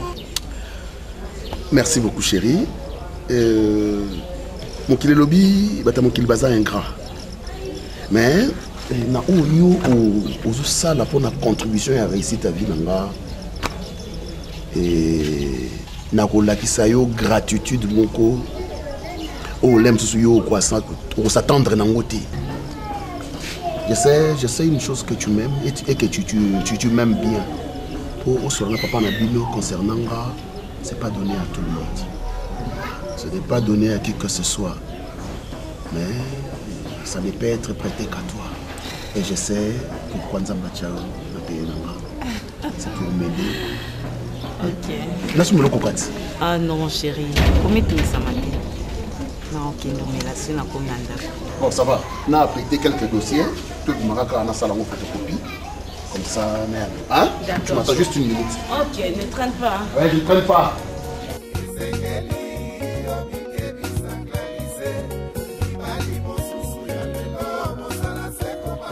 Merci beaucoup, chérie. Euh, mon kilo lobby, mon kilo bazar ingrat. Mais. Na oyo o ça la pour na contribution à réussir ta vie nanga et na ko lakisa yo gratitude moko o lem susu yo quoi ça on s'attendre na ngoti. Je sais, je sais une chose que tu m'aimes et, et que tu tu tu, tu m'aimes bien. Pour au sur papa na bino concernant nga, c'est pas donné à tout le monde. Ce n'est pas donné à qui que ce soit. Mais ça ne peut être prêté qu'à toi. Et je sais pourquoi nous avons payé. C'est pour m'aider. Ok. Laisse-moi le cocotte. Ah non, chérie. Combien tu ça m'a dit? Non, ok, non, mais là, c'est un combien d'heures? Bon, ça va. On a prêté quelques dossiers. Tout le monde a un salon de photocopie. Comme ça, merde. Hein? Tu m'attends juste une minute. Ok, ne traîne pas. Ouais, je ne traîne pas.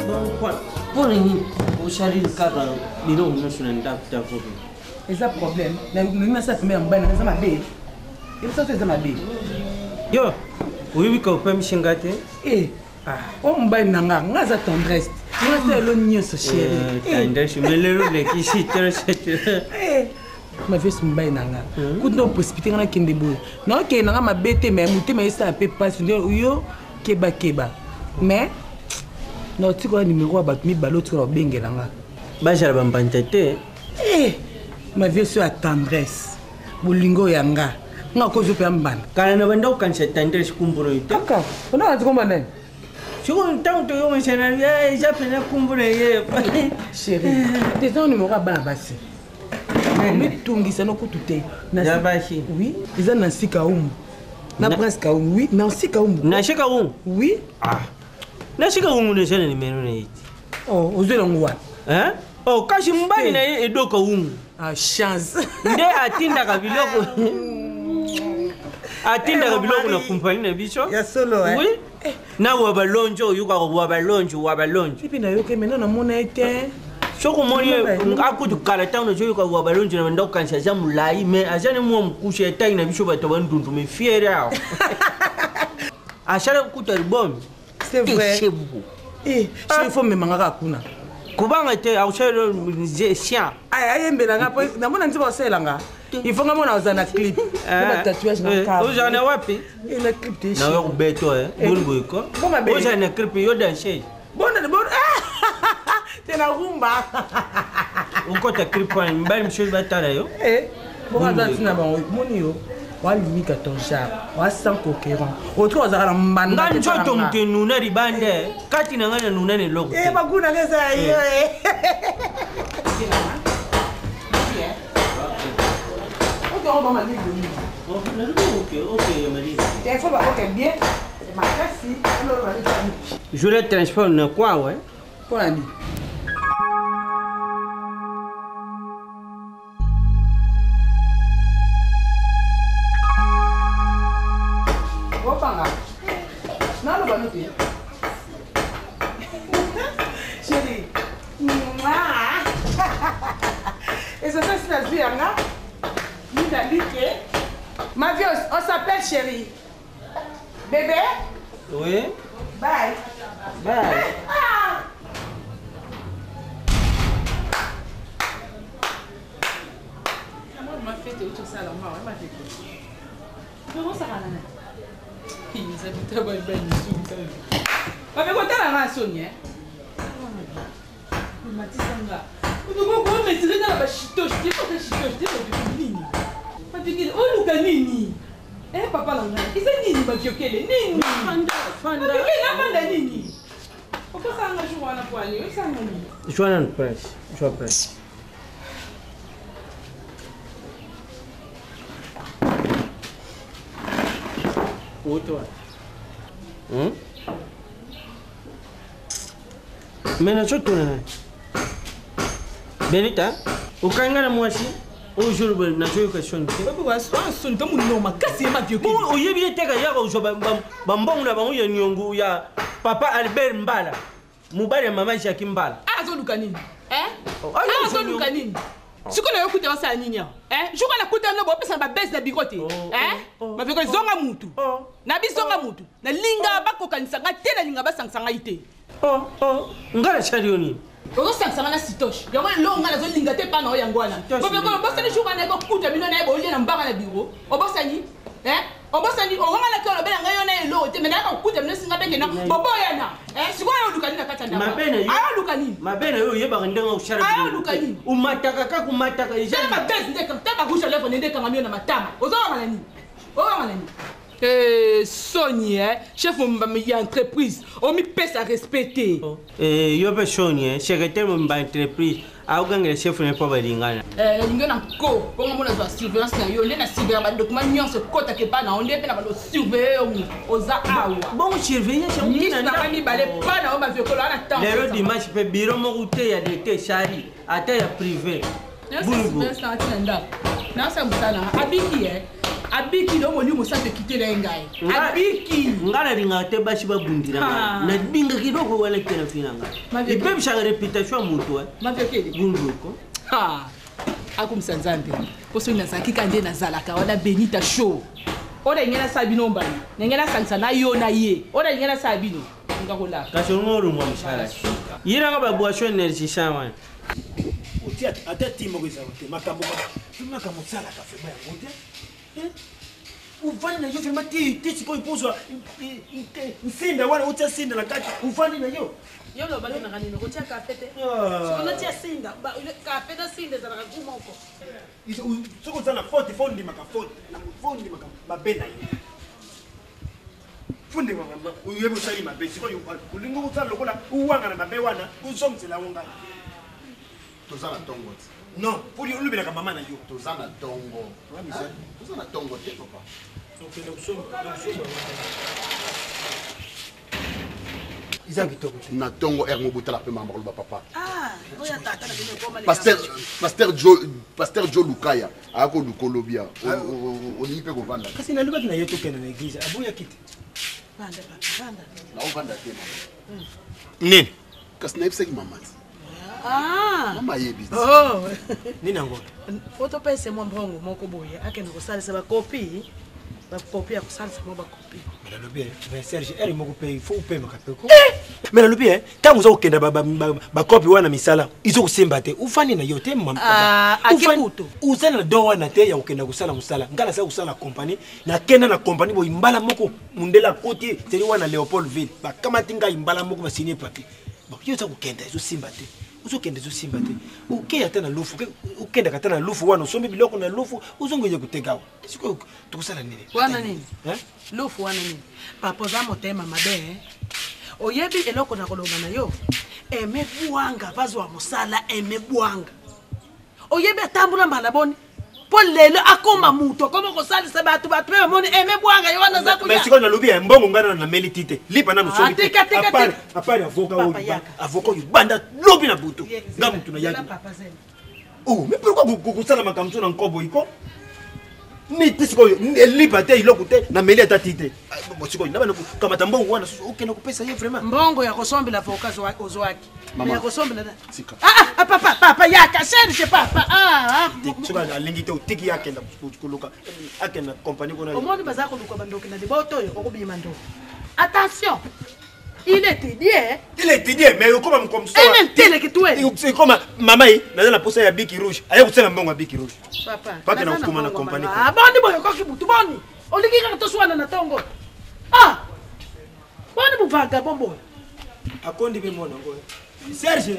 Pour ni au chari le cas bino no sur un dap ta ko. Et ça problème. Na na ça fait même bana ça ma bé. Et ça c'est ma bé. Yo, oui oui ko pem shingate. Eh, ah, on mba nanga ngaza tendresse. Ngaza lo nyonso chérie. Tendresse mais le le qui si très Eh. Ma vie mba nanga. Ku no précipiter na kende boy. Na ke nanga ma bete mais muté mais ça peut pas yo keba keba. Mais non, tu vois le numéro à battre mi ballot sur la bengelanga. Bah j'ai la bambantete. Eh, ma vie sur la tendresse. Bulingo yanga. Nga ko zope ambana. Kana na banda kan se tendresse kumburo ite. Kaka, on a comment ne? Si on tente yo un scénario, eh j'appelle kumburo ye. Chérie, t'es un numéro à bana basi. Mais tungi ça no kutute. Na basi. Oui, ils ont Nancy Kaum. Na Prince Kaum, oui, Nancy Kaum. Nancy Kaum. Oui. Ah. Nancy Kaum ne sene numéro ne ite. Oh, ozelo ngwa. Hein? Oh, kashi mbali na ye edo Kaum. Ah, chance. Nde atinda kabiloko. Atinda kabiloko na compagnie na biso. Ya solo eh. Oui. Na wa balonjo yuka wa balonjo wa balonjo. Tipi na yoke mena na mona ete. Soko moni akutu kalata na joyo kwa balonjo na ndoko kanisa za mulai mais azane mo mkushe tai na biso bato bandundu me fiere ao. Ashara kuta album. C'est vrai. Eh, il faut me mangaka kuna. Kubanga te aushero sia. Ay ayembela ngapo na mona ntiba oselanga. Il faut ngamona ozana clip. Na tatouage na ka. Ozana wapi? Ina clip te. Na yo beto eh. Bulbo ko. Ozana clip yo danser. Bona bona. Tena rumba. Uko ta clip kwa mbali mshoni batala yo. Eh. Bona datina ba moni yo. Wa limi quatorze ans. Wa sans coquérant. Autre ozara mbanda. Nganjo to mtenu na ribande. Kati na ngana nuna ne logo. Eh baguna ngeza yo eh. On va m'aller de ok, ok, Marie. Il faut pas ok bien. Ma casse, je le transforme dans quoi, ouais? Pour la nuit. Opanga. Non, le bon outil. Chérie. Et ça, c'est la vie, hein? Ma vie, on s'appelle chérie. Bébé? Oui. Bye. Bye. Ah. Ma fête est au ça là, moi, ma fête. Comment ça va là? Il s'habite à bonne belle soupe. Ma fête quand elle a Sonia. Il m'a dit ça là. Tu vois comment mais c'est là la chito, je dis pas que chito, je dis pas que nini. Ma fille, oh Luca nini. Eh papa là, il c'est nini ma fille kele nini. Fanda, fanda. Mais là fanda nini. Pourquoi ça nga jouer na pour aller? Ça nga nini. Joue na presse. Joue presse. Où toi? Hum? Mais na choto na. Benita, ukangana mwasi, aujourd'hui na joyo question. Baba wa son to mun noma kasi ma fio. Ko oyebi teka yaka uzo bambongo na bango ya nyongo ya papa Albert Mbala. Mubale mama Jacques Mbala. Ah zo luka nini? Eh? Ah zo luka nini? Siko na yokuta basa nini ya? Eh? Juko na kuta no bo pesa ba base na bigote. Eh? Ma fiko zonga mutu. Na bizonga mutu. Na linga bako kanisa ngate na linga basangsanga ite. Oh oh, ngala chario ni. Ozo sangsanga na sitosh. Yango longa na zo linga te pa na oyangwana. Bo be ko bosa ni shuka na ko kuta bino na bo na mbanga na biro. Obosa ni? Eh? Obosa ni onga na ko lobela ngayo na elo te mena ka kuta bino singa beke na boboya na. Eh? Siko yo lukani na kata ndaba. Mabene yo. Ayo lukani. Mabene yo yeba ndenga ushara. Ayo lukani. Umataka ka kumataka ije. Tena mabezi ndeka taba kusha levo ndeka ngamio na matama. Ozo wa nani? Ozo wa nani? Eh, Sonia, chef de entreprise, on me pèse à respecter. Eh, yo be Sonia, secrétaire de entreprise, a aucun chef ne peut pas lingana. Eh, lingana ko, pour moi la surveillance na yo, les na cyber ba document nyon se kota ke pa na on les pe na ba surveiller oza awa. Bon surveiller, c'est qui na ba mi balé pa na o ba vieux ko la na temps. Le dimanche pe bureau mo route ya de chari, ata ya privé. Bungu. Na sa mutana, abiki eh. abiki do moli musa te quitter la ngai abiki ngala ringa te bashi babundira na binga kidoko wala tena finanga ipe bishanga reputation mutu eh mavekeli gunduko ha akumsanzambe poso inazaki kande nazalaka wana benita show oda ngena sabino mbani ngena salisa na yo na ye oda ngena sabino ngakola kasho ngoro mwa mshara yira ka babu asho energy shawa utia ata timo kwa sababu makambo makambo sala ka fema ya mote eh ufanye na yo fema ti ti sipo ipozwa nsinda wala utia sinda la kati ufanye na yo yo lo bali na kanini ko tia kafete siko tia sinda ba kafete sinda za nguma uko iso soko sana forty fondi maka forty na fondi maka mabena yo fundi mama uyebo sali mabe siko yo kulingo kutsala lokola uwanga na mabe wana kusomzela wonga tozana tongo non pour lui le mama na yo tozana tongo tozana tongo te papa donc le kusoma Isaac Toko na tongo er mobutala pe mama ba papa ah oya tata na bino koma le pasteur pasteur Joe pasteur Joe Lukaya ako lukolobia oni pe ko vanda kasi na luka na yeto kena na église abuya kiti vanda vanda na o vanda te nini kasi na ipseki mama ah mama yebi oh nini ngo foto pese mo mbongo moko boye akena ko salisa ba copie ba copie ko salisa mo ba copie mais le bien mais Serge elle moko pe il faut payer makapeko mais le bien tangu zo kenda ba ba copie wana misala izo kusemba te ufani na yote mama ah akikuto usana do wana te ya ukenda kusala musala ngala sa kusala compagnie na kenda na compagnie bo imbala moko mundela côté teri wana Léopoldville ba kama tinga imbala moko ba signer papier bon yo za kukenda izo simba te uzo kende zo simba te uke ata na lufu ukenda kata na lufu wana usombe biloko na lufu uzongoje kutegawa siko tukusala nini wana nini eh lufu wana nini papa za motema mabe oyebi eloko na koloba na yo eme buanga bazwa musala eme buanga oyebi atambula malaboni po lelo akoma muto koma ko salisa batu batu be moni eme buanga yo wana za kuya mais siko na lubi mbongo ngana na melitite lipa na musombe tika tika apart apart avocat o avocat yu banda lobi na buto ngamu tunayaki oh mais pourquoi kukusala makamso na nkobo iko mais tisiko lipa te iloko te na meli atatite bosiko na bana kama tambongo wana ukena kupesa ye vraiment mbongo ya kosombela avocat ozwaki Mama. ya kosombela ah ah papa papa ya kasher je papa ah siko alingi te utiki yake na kuluka akena compagnie kona omoni bazako luka bandoki na liboto yo okubima ndo attention il était bien il était bien mais comme comme ça et même télé que toi c'est comme maman na la posa ya biki rouge aya kusema mbongo ya biki rouge papa paka na ukuma na compagnie ah boni boyo ko kibutu boni oliki ka to swana na tongo ah boni bu vaga bombo akondi be mona ngo Serge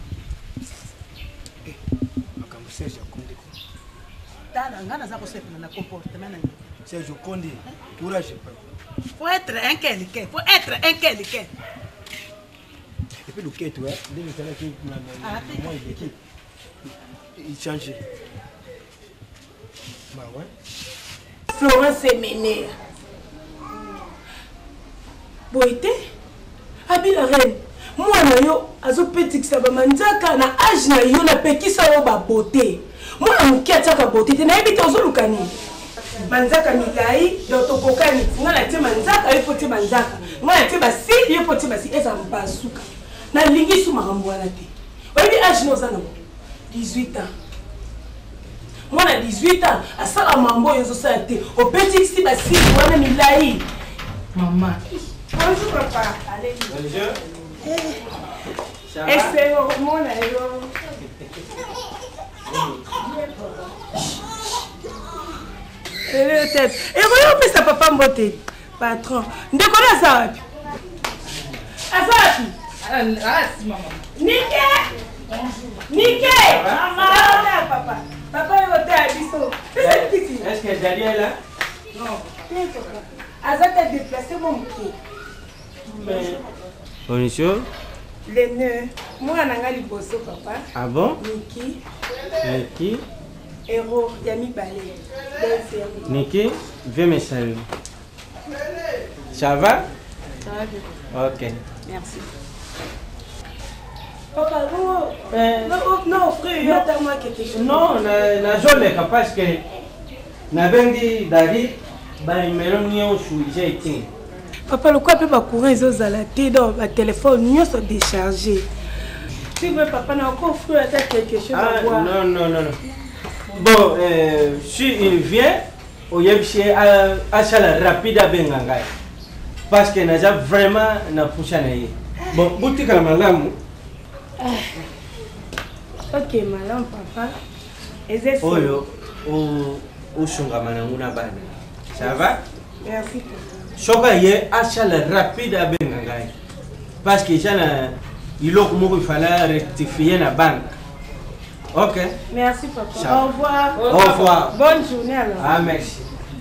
akambo Serge akondi ko tana ngana za ko sepa na comportement na Serge akondi courage papa. Faut être un quelqu'un, faut être un quelqu'un. Et puis le quai, tu vois, dès que tu as moi il est il change. Bah ouais. Florence Ménère. Boité, abi la reine. Moi na yo azo petit ça ba manzaka na âge na yo na pekisa yo ba beauté. Moi na mukia ka beauté, te na ebita ozo lukani. Manzaka milai doto kokani ngala te manzaka yo poti manzaka ngala te basi yo poti basi eza mbasuka na lingi su makambo wana te oyebi age no zana dix-huit ans mwana dix-huit ans asala mambo yo sala te opeti si basi wana milai mama bonjour papa allez bonjour eh c'est mona yo tête. Et voyons plus sa papa mboté. Patron. Ndekona sawapi. Asapi. Ah, si maman. Nike. Nike. Maman, papa. Papa est au thé biso. Est-ce que Dali est là? Non. Azata déplacé mon mouton. Mais bonjour. Les nœuds. Moi nanga liboso papa. Ah bon? Niki. Niki. Héros, Yami Balé. Niki, viens me saluer. Ça va? Ça va bien. Ok. Merci. Papa, non, euh, non, non, frère, il y a tellement quelque chose. Non, la jolie, parce que nabengi Dari ba numéro nyonso j'ai été. Papa le quoi peut pas courir ils ont la tête dans le téléphone nous sont déchargés. Tu veux papa n'a encore fait à quelque chose ah, à voir. Non non non. Bon euh, si il vient au yebshi à achala rapide à benganga. Parce que n'a vraiment na poussanaye. Bon boutique la malamu. Ok malam papa. Ezé. Oyo o o shunga mananguna bana. Ça va? Merci. Choka ye achala rapide à benganga. Parce que jana il il fallait rectifier la banque. Ok. Merci papa. Ciao. Au revoir. Au revoir. Bonne journée alors. Ah merci.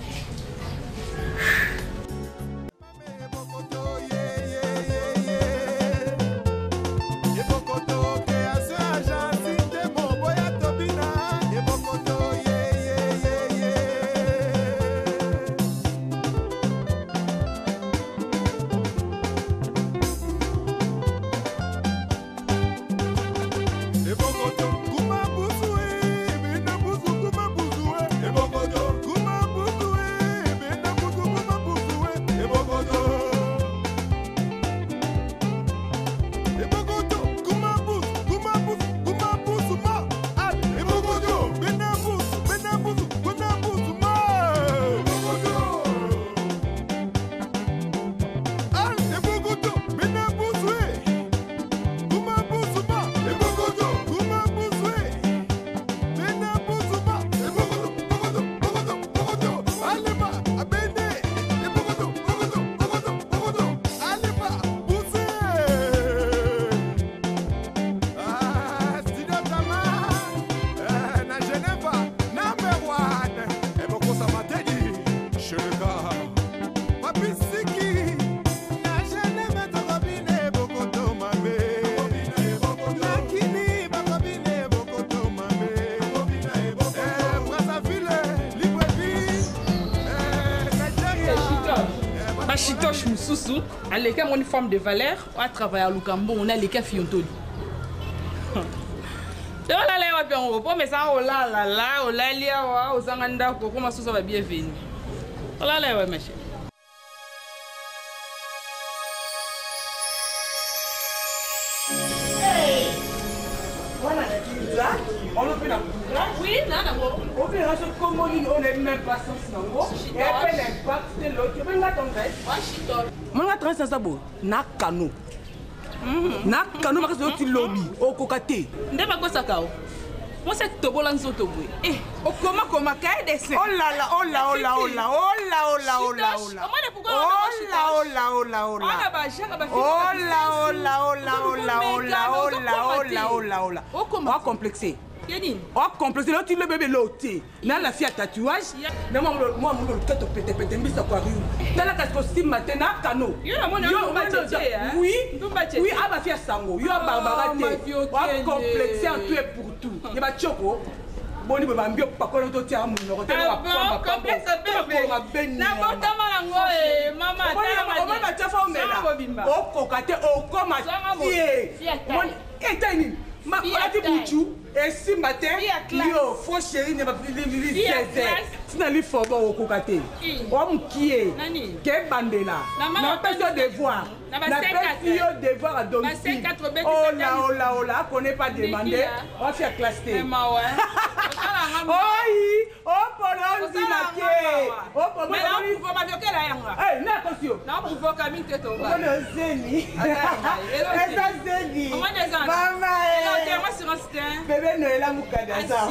Chitoche Moussoussou, à l'école mon uniforme de valeur, on a travaillé à Lukambo, on a l'école Fiontoli. Je vais aller voir un repos, mais ça, on l'a là, là, on l'a lié, on s'en a d'accord, comment ça va bien venir. On l'a là, ma chérie. On le fait la oui, non, non. On fait un truc comme on n'est même pas sans nango. Et après l'impact de l'autre, tu veux la tomber. Moi, la trace, ça beau. Na cano. Na cano, ma casse de lobby. Au cocaté. N'est pas quoi ça, Kao? Moi, c'est que tu as un auto. Eh, comment, comment, qu'est-ce que c'est? Oh là là, oh là, oh là, oh là, oh là, oh là, oh là, oh là. Oh là, oh là, oh là, oh là. Oh là, oh là, oh là, oh là, oh là, oh là, oh là, oh là, oh là. Oh, comment complexé? Oh, complexé, là, tu le bébé l'auté. Là, la fille à tatouage. Là, moi, moi, moi, le tête pété, pété, mais ça quoi, là, la costume maintenant, cano. Oui, oui, ah, ma fille à sango. Yo, Barbara, tu es complexé en tout et pour tout. Il y a choco. Bon, il va bien pas qu'on te tient mon numéro. Ah bon, complexe bébé. N'importe quoi, maman. On va mettre ça au mena. Oh, cocaté, oh, comme à tier. Et t'as une. Ma fille bouchou et si matin yo faut chérie ne va plus vivre c'est na li faut bon au cocaté homme qui est que bandela na personne devoir na personne devoir à domicile oh là oh là oh là connaît pas demander on va faire classe T oh oh polo zinaké oh polo mais on faut pas que la yanga eh na attention na on faut que mine teto ba on zeni et ça zeni maman bébé Noël a moukada ça.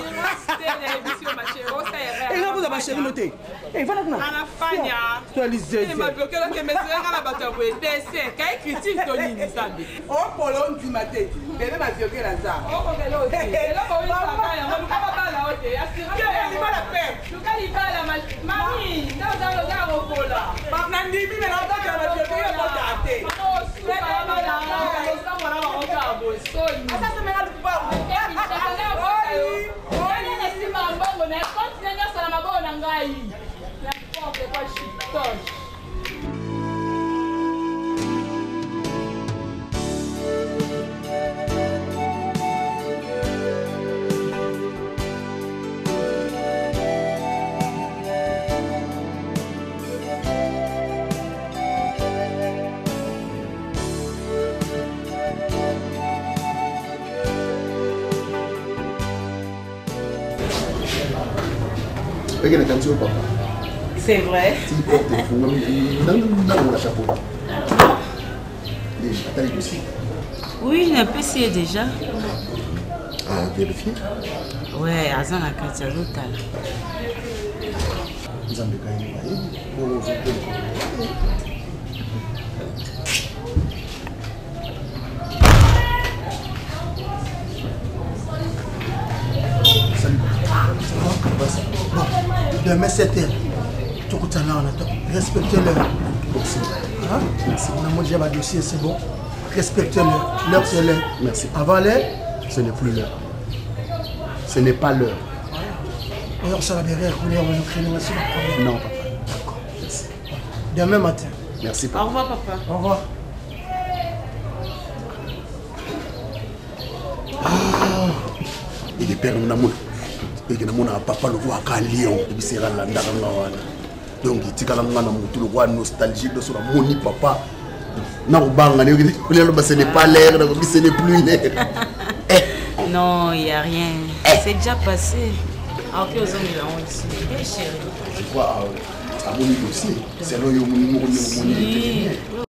Et là vous avez acheté noté. Et voilà comment. Ana fanya. Toi lisez. Il m'a bloqué là que mes frères à la bataille pour dessin. Quand il critique Tony Nisambi. Oh Polo du matin. Bébé m'a bloqué là ça. Oh bébé là aussi. Et là pour une travail, on va pas là aussi. Il va la faire. Le gars il va la mamie. Là dans le gars au polo là. Maintenant dit mais là tu as bloqué il va t'arrêter. Oh, c'est pas mal là. Ça va là on va boy. Ça c'est maintenant le pouvoir. Continue à faire la bonne angaï. La porte est pas chitoche. Regarde la cantion, papa. C'est vrai. Si tu portes tes fous, non, non, non, la chapeau. Attends, les dossiers. Oui, un peu c'est déjà. Ah, vérifier. Ouais, Azan a Katia l'hôtel. Nous avons quand même. Bon, vous avez. Bon, demain sept heures. Tu écoutes ça là, respectez l'heure. Merci. On a déjà un dossier, c'est bon. Respectez l'heure. L'heure, c'est l'heure. Merci. Avant l'heure, ce n'est plus l'heure. Ce n'est pas l'heure. Alors, ça va bien rouler, on va nous créer une problème. Non, papa. D'accord. Merci. Demain matin. Merci, papa. Au revoir, papa. Au revoir. Ah, il est père de l'amour. Et que mon papa le voit qu'à Lyon. Et puis c'est là là donc il tika la ngana mutu le voit nostalgique de son moni papa. Non banga ne que ce n'est pas l'air, ce n'est plus l'air. Non, il n'y a rien. C'est déjà passé. Ah, ok, aux hommes, ils l'ont ici. Eh, chérie. Je crois à mon dossier. C'est là où il y a mon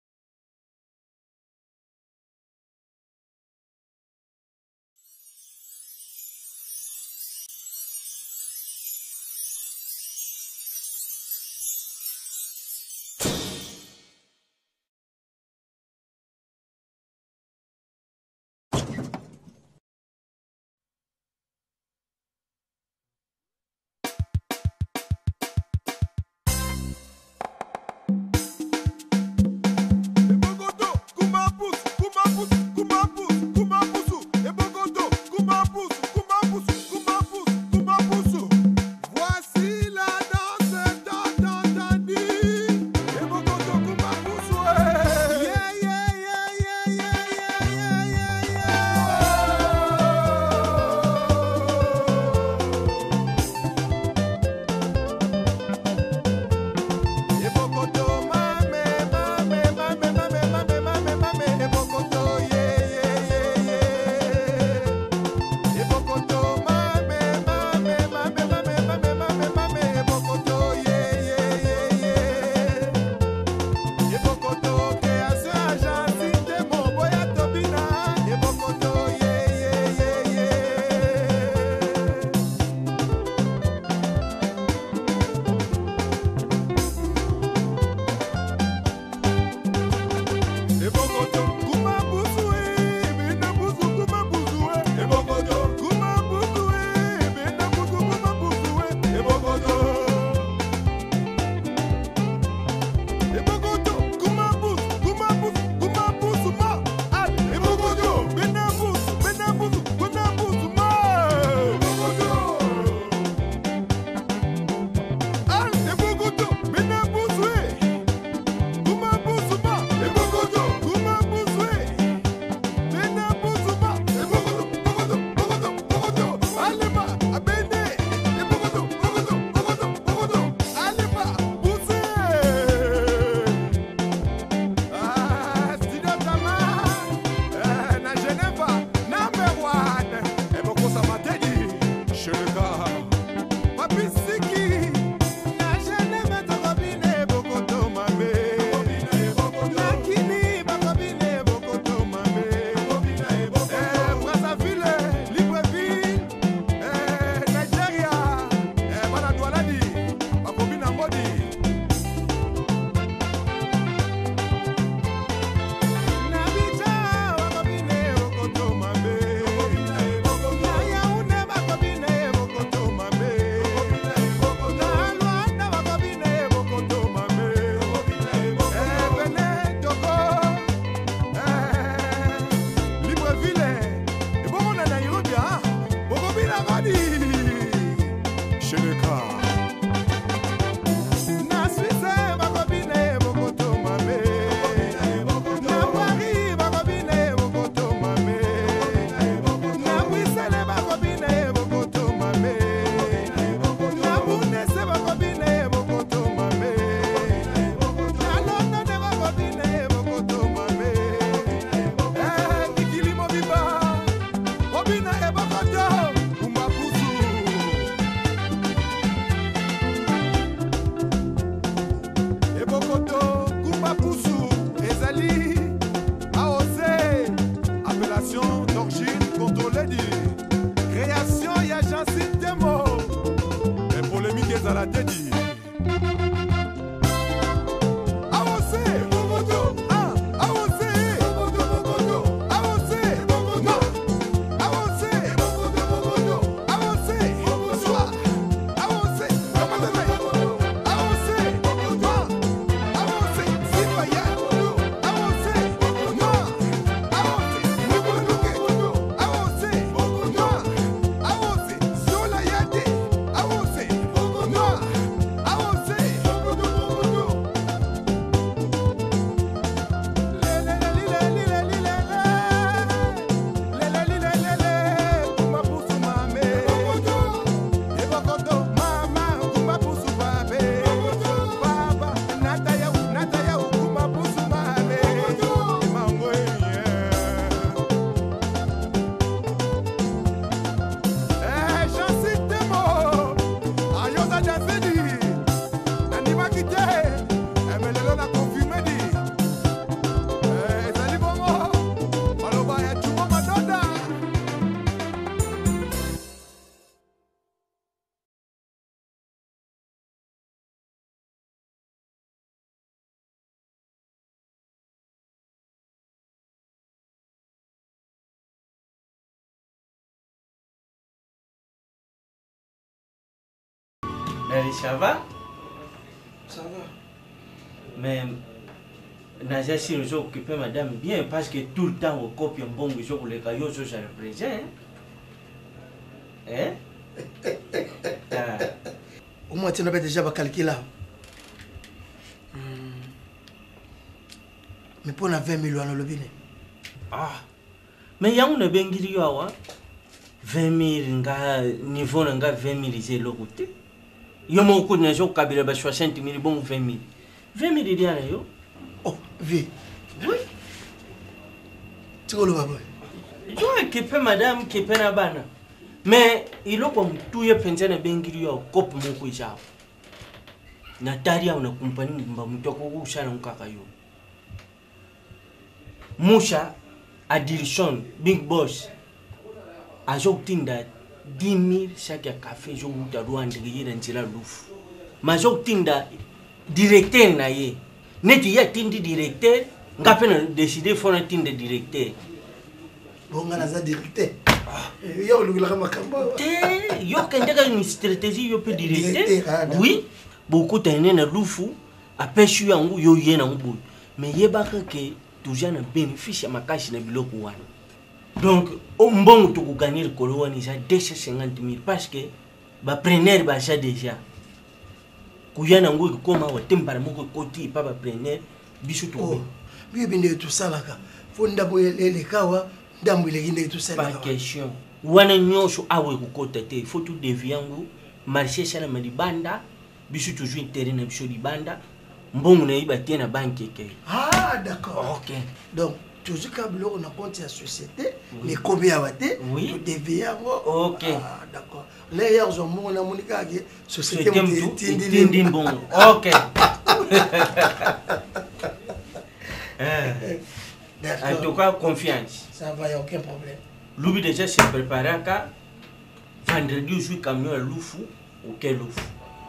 Allez, ça va? Ça va. Mais Naja si nous occupons madame bien parce que tout le temps on copie un bon que je voulais que je sois présent. Hein? Au moins tu n'avais déjà pas calculé. Mais pour vingt millions dans le binet. Ah. Mais il y a un bengiri yawa. vingt mille nga niveau nga vingt mille c'est le côté. Yo mo ko na jo kabila ba soixante mille bon vingt mille. vingt mille dia na yo. Oh, oui. Oui. Tu vois le baba. Jo ke pe madame ke pe na bana. Mais il a comme tout ye penser na bengiri yo kop mo ko ja. Na taria una compagnie mba mutoko ko shana nkaka yo. Musha a direction big boss a joktinda dix mille chaque café jo muta Rwanda yira ntira lufu ma joktinda directeur na ye neti ya tindi directeur ngape na décider fona tindi directeur bonga na za directeur yo lugila kama kamba te yo kendeka une stratégie yo pe directeur oui beaucoup tene na lufu a peshu yangu yo yena ngubu mais yebaka ke toujours un bénéfice à ma cache na biloko wana. Donc au mbongo to ko gagner le kolo wani ça deux cent cinquante mille parce que ba preneur ba ça déjà. Kuyana ngo koma wa tembara moko koti pa ba preneur biso to. Oh, bi binde tout ça là ka. Fo ndabo le kawa ndambo le ginde tout ça là. Pas question. Wana nyosho awe ko kota te faut tout deviango marché ça na malibanda biso toujours intérêt na biso libanda. Mbongo na iba tena banque ke. Ah d'accord. OK. Donc toujours quand on a compte la société, les combien va te, oui. Tu deviens OK. Ah d'accord. Les hier on mon na monika ke société tindi bon. OK. En tout cas confiance. Ça va, y a aucun problème. Loubi déjà se préparer à vendredi je suis camion à Loufou, OK Loufou.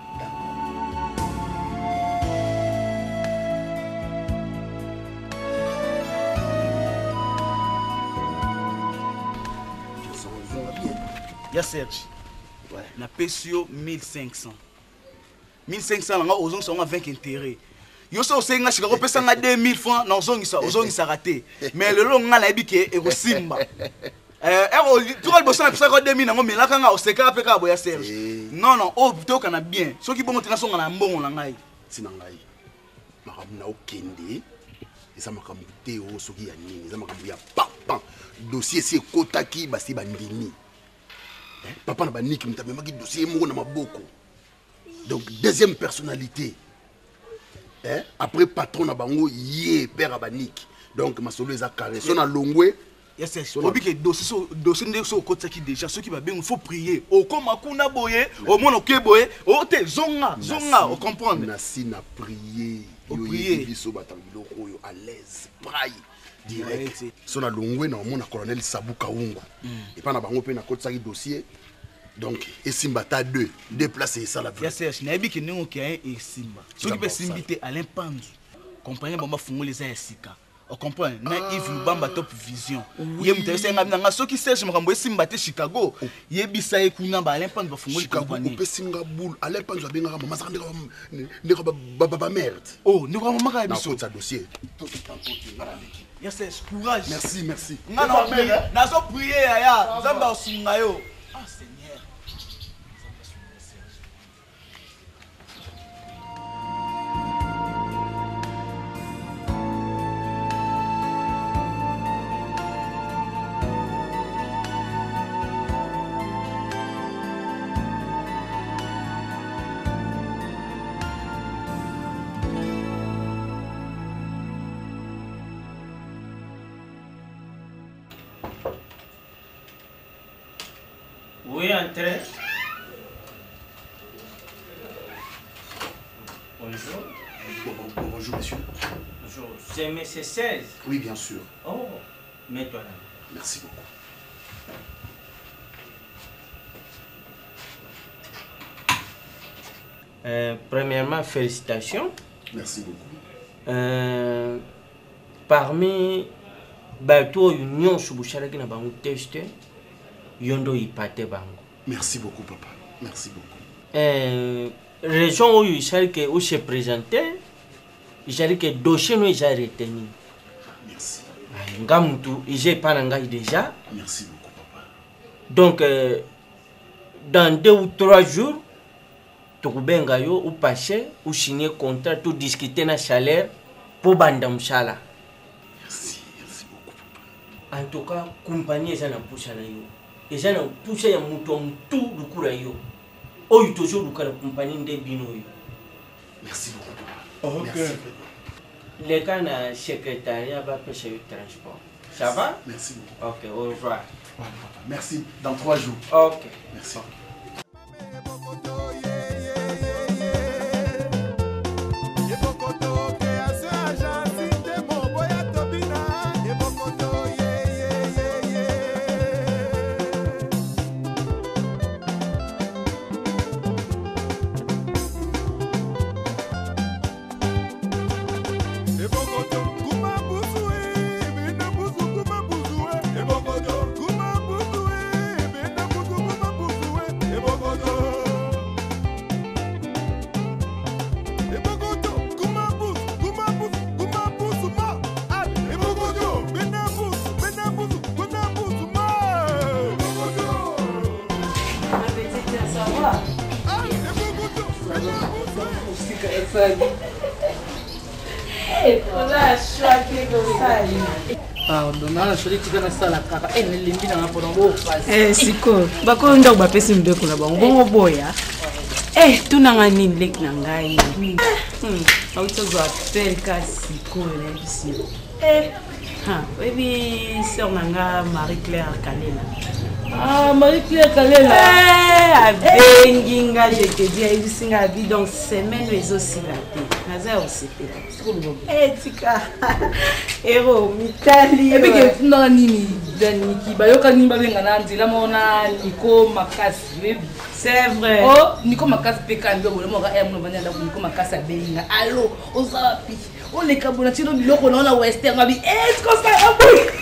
Ya Serge. Ouais. Na pesio mille cinq cents. mille cinq cents nga ozong songa vingt intérêt. Yo so senga shika ko pesa nga deux mille francs na ozong isa ozong isa raté. Mais le long nga na ebike e ko simba. Euh e tu ko bossa na pesa ko deux mille ngo melaka nga oseka pe ka boya Serge. Non non, oh to kana bien. So ki bongo tina songa na mbongo na ngai. Sina ngai. Makamna okende. Eza makambu te o soki ya nini. Eza makambu ya papa. Dossier c'est kotaki basi bandini. Papa n'a pas niqué, mais t'as même dit dossier moko na maboko. Donc deuxième personnalité. Hein? Après patron na bango yé père abanik. Donc ma solo eza carré. Son a longwe. Yes yes. Obi ke dossier so dossier ndé so kotaki déjà ceux qui va bien il faut prier. O koma kuna boye, au moins OK boye, o te zonga, zonga, on comprend. Nasi na prier. Yo prier biso batangilo koyo à l'aise. Praille. Direct. Son a longwe na mona colonel Sabu Kaungu. Et pas na bango pe na kotsaki dossier. Donc, et Simba, t'as deux. Deux places et ça la vie. Ya Serge, na yebi ki ningo ki aye e Simba. Soki pe Simbi te Alain Panzu. Comprenez bamba fungo les ya sika. O comprendre na Yves Lubamba Top Vision. Ye mutese nga nga soki Serge makambo e Simba te Chicago. Yebi sa e kuna ba Alain Panzu ba fungo les compagnie. Chicago pe singa boule. Alain Panzu abenga mama sa ndeka ndeka ba ba merde. Oh, ndeko mama ka biso ça dossier. Ya Serge, courage. Merci, merci. Nga na prier, na so prier ya. Nzamba osunga yo. Ah Seigneur. Oui, entrez. Bonjour. Bon, bon, bonjour, monsieur. Bonjour. C'est M. seize. Oui, bien sûr. Oh, mets-toi là. Merci beaucoup. Euh, premièrement, félicitations. Merci beaucoup. Euh, parmi bateaux union subushalaki na bango teste yondo ipate bango. Merci beaucoup papa. Merci beaucoup. Euh, région où il s'agit que où se présenter, il s'agit que dossier nous déjà retenu. Merci. Ngamutu j'ai pas ngai déjà. Merci beaucoup papa. Donc euh, dans deux ou trois jours tokubenga yo ou passer ou signer contrat tout discuter na salaire pour banda mshala. Merci, merci beaucoup papa. En tout cas, compagnie eza na pusha na yo. Eza na pusha ya mutu mtu lukura yo. Oyo toujours lukala compagnie nde bino yo. Merci beaucoup papa. Ok. Merci. Le cas na secrétariat va pêcher le transport. Ça va? Merci beaucoup. Ok, au revoir. Ouais, papa. Merci. Dans trois jours. Ok. Merci. Eh, siko bako ndako bapesi mbeko na bango bongo boya eh tunanga nini lek na ngai hmm autozwa appel ka siko na bisi eh ha baby sœur nanga Marie Claire Kalela. Ah, Marie Claire Kalela. Eh, abengi nga je te dis ai singa bi donc semaine les aussi la té. Naza aussi té. Eh tika. Ero mitali. Et puis que na nini dani ki bayoka ni babenga na nzela mona Nico Makasi. C'est vrai. Oh, Nico Makasi peka ndo bo mo ga em no banya da Nico Makasi abenga. Allo, ozapi. O le kabona tino biloko na na western abi. Eh, c'est comme ça.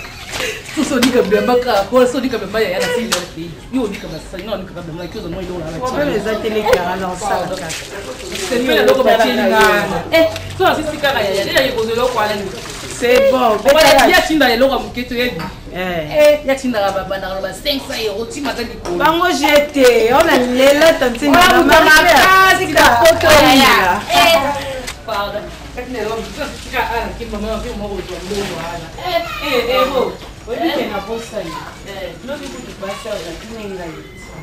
So ni kabla maka ko so ni kabla maya yana sisi ya pays ni oni kabla sasa ni oni kabla maya kioza moi ndo la kwa les ateliers car alors ça c'est bien loko batinga eh so sisi kaka ya ya ya kozo loko ala c'est bon on ya tinda ya loko muketo yebi eh eh ya tinda ba ba na ba cinq cents euros ti matani ko bango jeté on a lela tanti na marché ka photo ya eh pardon kakne lo ka ana ki mama ki mo ko ndo ala eh eh eh ho wewe na posta hii eh ndio kitu basa lakini ngai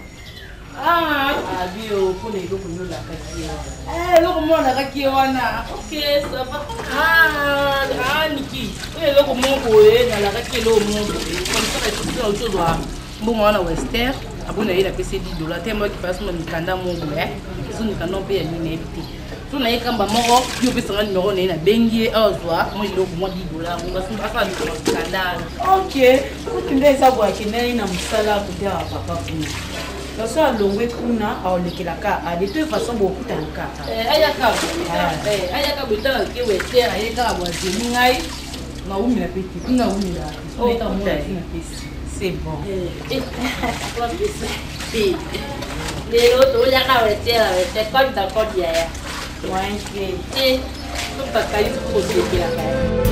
ah abio kuna ile kuna la kazi eh loko mona kaki wana okay ça va ah ah niki ile loko mongo eh na la kaki lo mongo comme ça c'est tout autre chose mbongo wana western abona ile pesa dix dollars temo ki passe mo mikanda mongo eh so mikanda pe ya nini epti so na yekamba moko yo pesa ngani numéro na ina bengie azwa mo ile ko mo dix dollars ngo so asa ni mikanda okay kutinda hesabu akina ina msala kutia papa kuna Lorsque l'ongwe kuna a olekelaka a de toute façon beaucoup tanka. Eh ayaka. Eh ayaka butala ki wete ayaka wazini ngai. Na umi la petit, kuna umi la. Oh c'est bon. Eh la pisse. Eh. Les autres on yaka wete la wete comme d'accord dia ya. Ouais, eh. On pas caillou pour se la caille.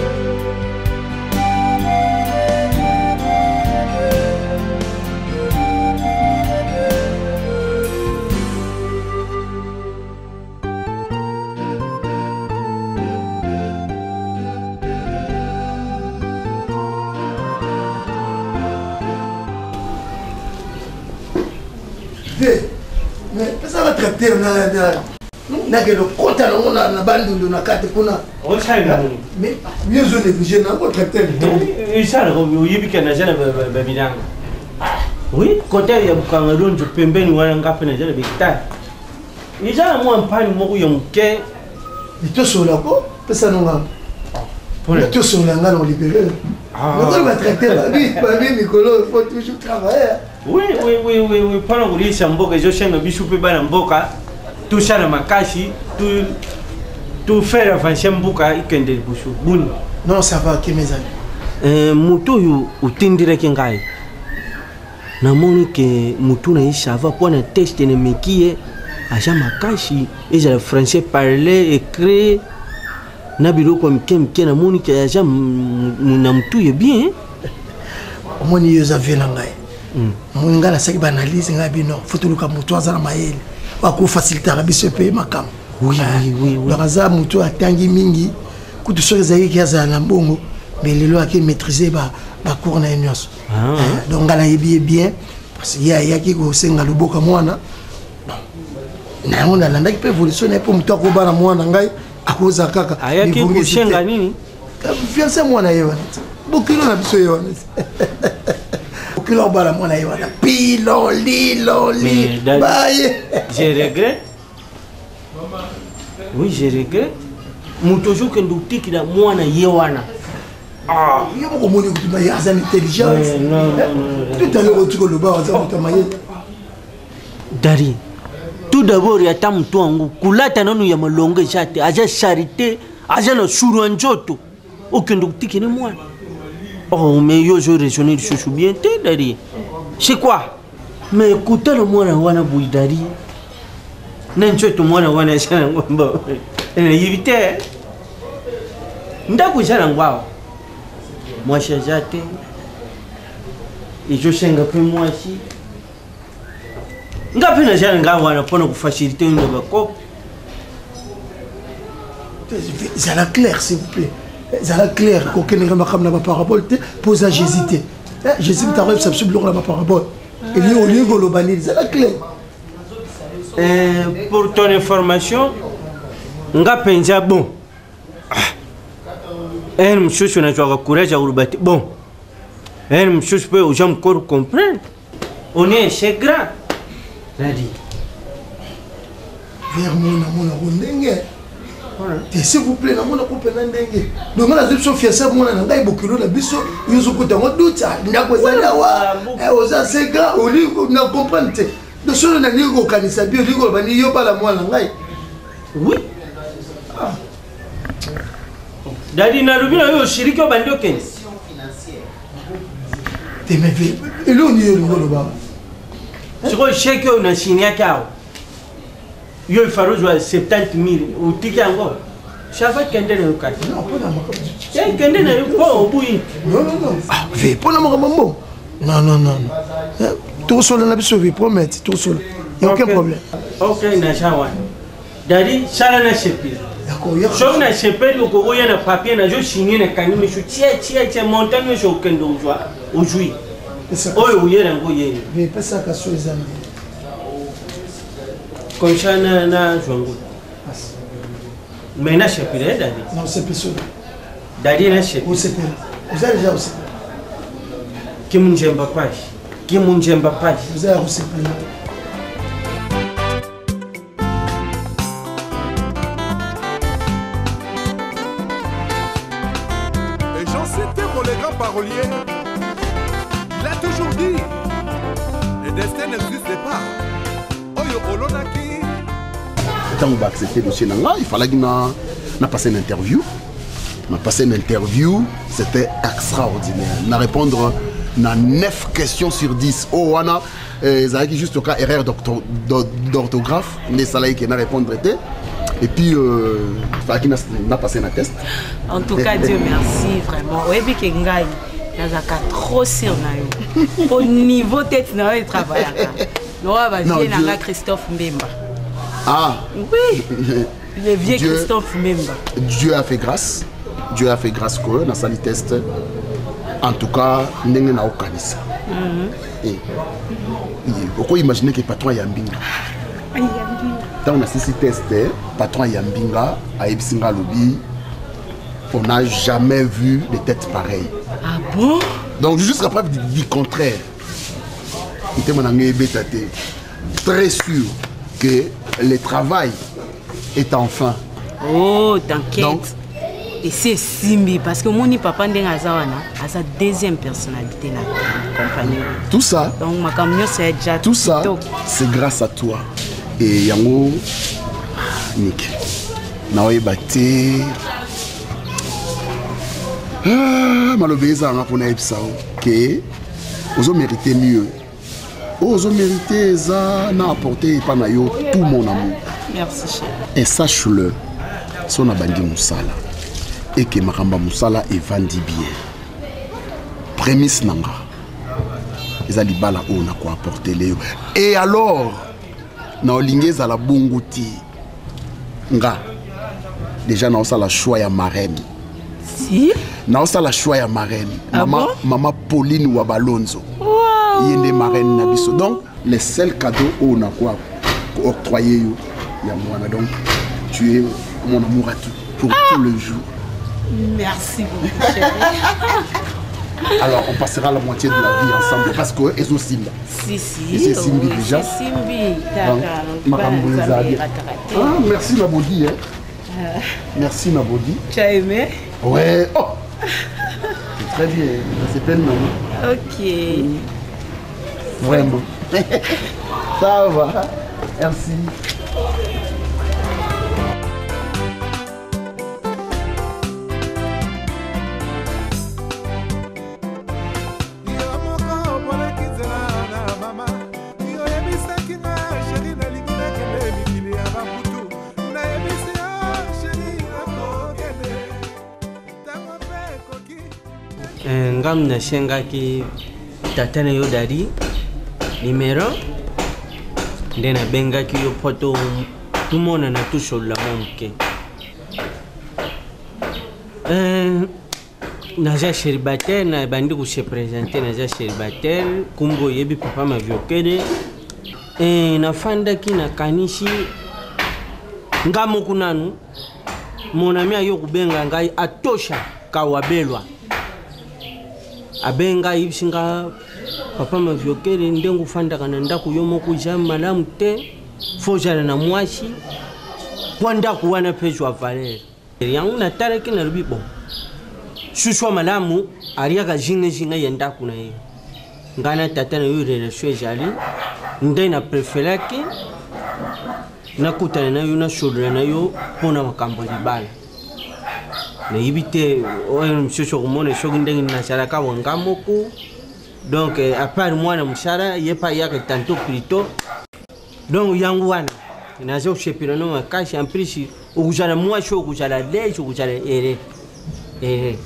Mais ça va traiter na que le compte on a na bandu na carte kuna o changa mais mieux je négligé na ko traiter et ça le yibi kana jana ba binanga oui côté ya bukanga lonjo pembeni wana ngapi na jana bikita ija mo ampani mo yo mke ito sola ko pesa no ngam pour ito sola ngalo libérer ah on va traiter la vie pas vie Nicolo faut toujours travailler. Oui, oui, oui, oui, oui. Pendant que les Mboka, je suis un bisoupe dans Mboka, tout ça dans ma cache, tout, tout faire avancer Mboka, il y a des bouchons. Non, ça va, qui mes amis? Euh, Moutou, ou tindire kengai. Na moni que Moutou na ça va pour un test de métier, à jamais cache, et j'ai le français parler, écrit. Na biro comme kem kem na moni que jamais mon Moutou est bien. Moni yo zavé langai. Munga na saki banalise ngabi no futuluka mutu azana mayele wako faciliter biso pe makam. Oui oui oui oui. Baraza mutu atangi mingi kutu soza yiki azana na mbongo mais lelo aki maîtriser ba ba cours na nyos. Ah. Donc ngala yebi bien parce que ya yaki ko senga luboka mwana. Na ona landa ki pe evolution na po mutu ko bana mwana ngai akoza kaka. Ayaki ko shenga nini? Fiancé mwana yewa. Bokilo na biso yewa. Kilo bala mwana yewana pilo lilo li baye je regrette oui je regrette mutojo que ndutiki da mwana yewana ah yebo ko moni kutima ya za intelligence non non tout à l'heure tu ko lo ba za mutamaye dari tout d'abord ya tamtu wangu kulata nanu ya malonge chate aja charité aja na shuru njoto okendutiki ni mwana. Oh, mais yo, je raisonne chouchou bien, t'es dari. C'est quoi? Mais écoutez le moi, wana bouidari. N'encho tout moi, wana chana ngomba. Évitez. Ndaku chana ngwa. Moi, j'ai jate. Et je sais un peu moi aussi. Ngapi na chana ngwa wana pour nous faciliter une bako. Ça la clair, s'il vous plaît. Ça la clair, qu'aucun ne m'a comme la parabole, pose à j'hésiter. J'hésite à rêver, ça me subit la parabole. Et lui, au lieu de l'obanil, ça la clair. Pour ton information, nga penja bon. Un monsieur sur notre courage à Urbati. Bon. Un monsieur peut aux gens encore comprendre. On est chez grand. Nadi. Vers mon amour, on est. S'il vous plaît, na mona kopena ndenge. Donc na zipso fiasa mona na ngai bokilo na biso, yozo kutango duta, ndako zala wa. Eh oza sega, oli na comprendre. De solo na ligo kanisa bio ligo bani yo bala mwana ngai. Oui. Ah. Dadi na rubina yo shiriki obandio kenzi. Te meve. Elo ni yo ngolo baba. Siko cheke na shinia kao. Yo il faut jouer soixante mille ou tiki encore. Ça va kende na ukati. Non, pas na makabo. Eh kende na ko obuyi. Non non non. Ah, ve pas na makabo. Non non non. Tout seul na biso, je promets, tout seul. Il y a aucun problème. OK na chawa. Dadi sala na chepi. D'accord, ya. So na chepi ko ko ya na papier na jo signer na kanimi shu tie tie tie montagne sho kendo ujwa. Ujui. Oyo uyera ngo yeye. Ve pesa ka so ezami. Comme ça, na na jongo. Mais na chepire dadi. Non, c'est plus sûr. Dadi na chepire. Où c'est? Vous avez déjà aussi. Qui mun jemba page. Qui mun jemba page. Vous avez aussi. Et j'en citais pour les grands paroliers. Il a toujours dit, les destin n'existe pas. Oyo olonaki. Quand on va accepter le dossier, il fallait que je passe une interview. On a passé une interview, c'était extraordinaire. On a répondu à neuf questions sur dix. Oh, on a juste au cas erreur d'orthographe, mais ça qui a répondu. Et puis, euh, il fallait qu'on a passé un test. En tout cas, Dieu merci, vraiment. Oui, puis qu'il y a trop sur au niveau tête de travail. Non, Dieu... Christophe Mbemba. Ah oui, le vieux Dieu, Christophe Mbemba. Dieu a fait grâce. Dieu a fait grâce que dans sa test. En tout cas, nous n'avons pas ça. Pourquoi imaginer que le patron est Yambinga? Dans la test, le patron Yambinga a Ebsinga Lobby. On n'a jamais vu des têtes pareilles. Ah bon? Donc, jusqu'à preuve du contraire, très sûr que le travail est enfin. Oh, t'inquiète. Et c'est Simbi, parce que mon papa a sa deuxième personnalité dans la compagnie. Tout ça, donc, ma camion, c'est déjà tout ça, c'est grâce à toi. Et Yango, Nick, Naoye Baté, Malobéza, on a pour Naïpsao, que vous avez mérité mieux. Vous avez mérité ça, n'a apporté tout mon amour. Merci, cher. Et sache-le, si on a bandi Moussala, et que Makamba Moussala est vendu bien. Prémisse Nanga. Les alibala on a quoi apporter Léo. Et alors, na olingez à la bongoti. Nga. Déjà, na osa la choix ya marraine. Si? Na osa la choix ya marraine. Ah Maman, bon? Maman Pauline Wabalonzo. Wow. Yende marraine nabiso. Donc, les seuls cadeaux on a quoi octroyer yo. Ya moi, donc, tu es mon amour à tout, pour ah. tout le jour. Merci beaucoup, chérie. Alors, on passera la moitié de la vie ensemble parce que ils sont Simba. Si, si. Et c'est Simbi oui, déjà. C'est Simbi. D'accord. Ah, merci Nabodi. Hein. Euh... Merci Nabodi. Tu as aimé? Ouais. Oh. C'est très bien. C'est tellement. Ok. Vraiment. Ça va. Merci. Ngam na shenga ki tatana yo dari numero ndena benga ki yo poto tumona na tusho la monke euh naja célibataire na bandi ku se présenter naja célibataire kumbo yebi papa ma viokede eh na fanda ki na kanishi ngamo kunanu mon ami ayo kubenga ngai atosha kawabelwa abenga ibsinga papa ma viokere ndengu fanda kana ndaku yomo kuja malamu te fojana na mwashi kwanda kuwana pejwa valer yangu na tareki na rubibo shuswa malamu ariaka jinge jinge yenda kuna hiyo ngana tata na yure na shwejali ndai na preferaki na kutana na yuna shodra na yo pona makambo libala na ibite oyo mshosho kumone shogi ndengi na sharaka wangamoku donc à part moi na mshara yepa yake tanto plutôt donc yangu wana inazo shepira no makashi en plus ukujana moi sho ukujana lejo ukujana ere ere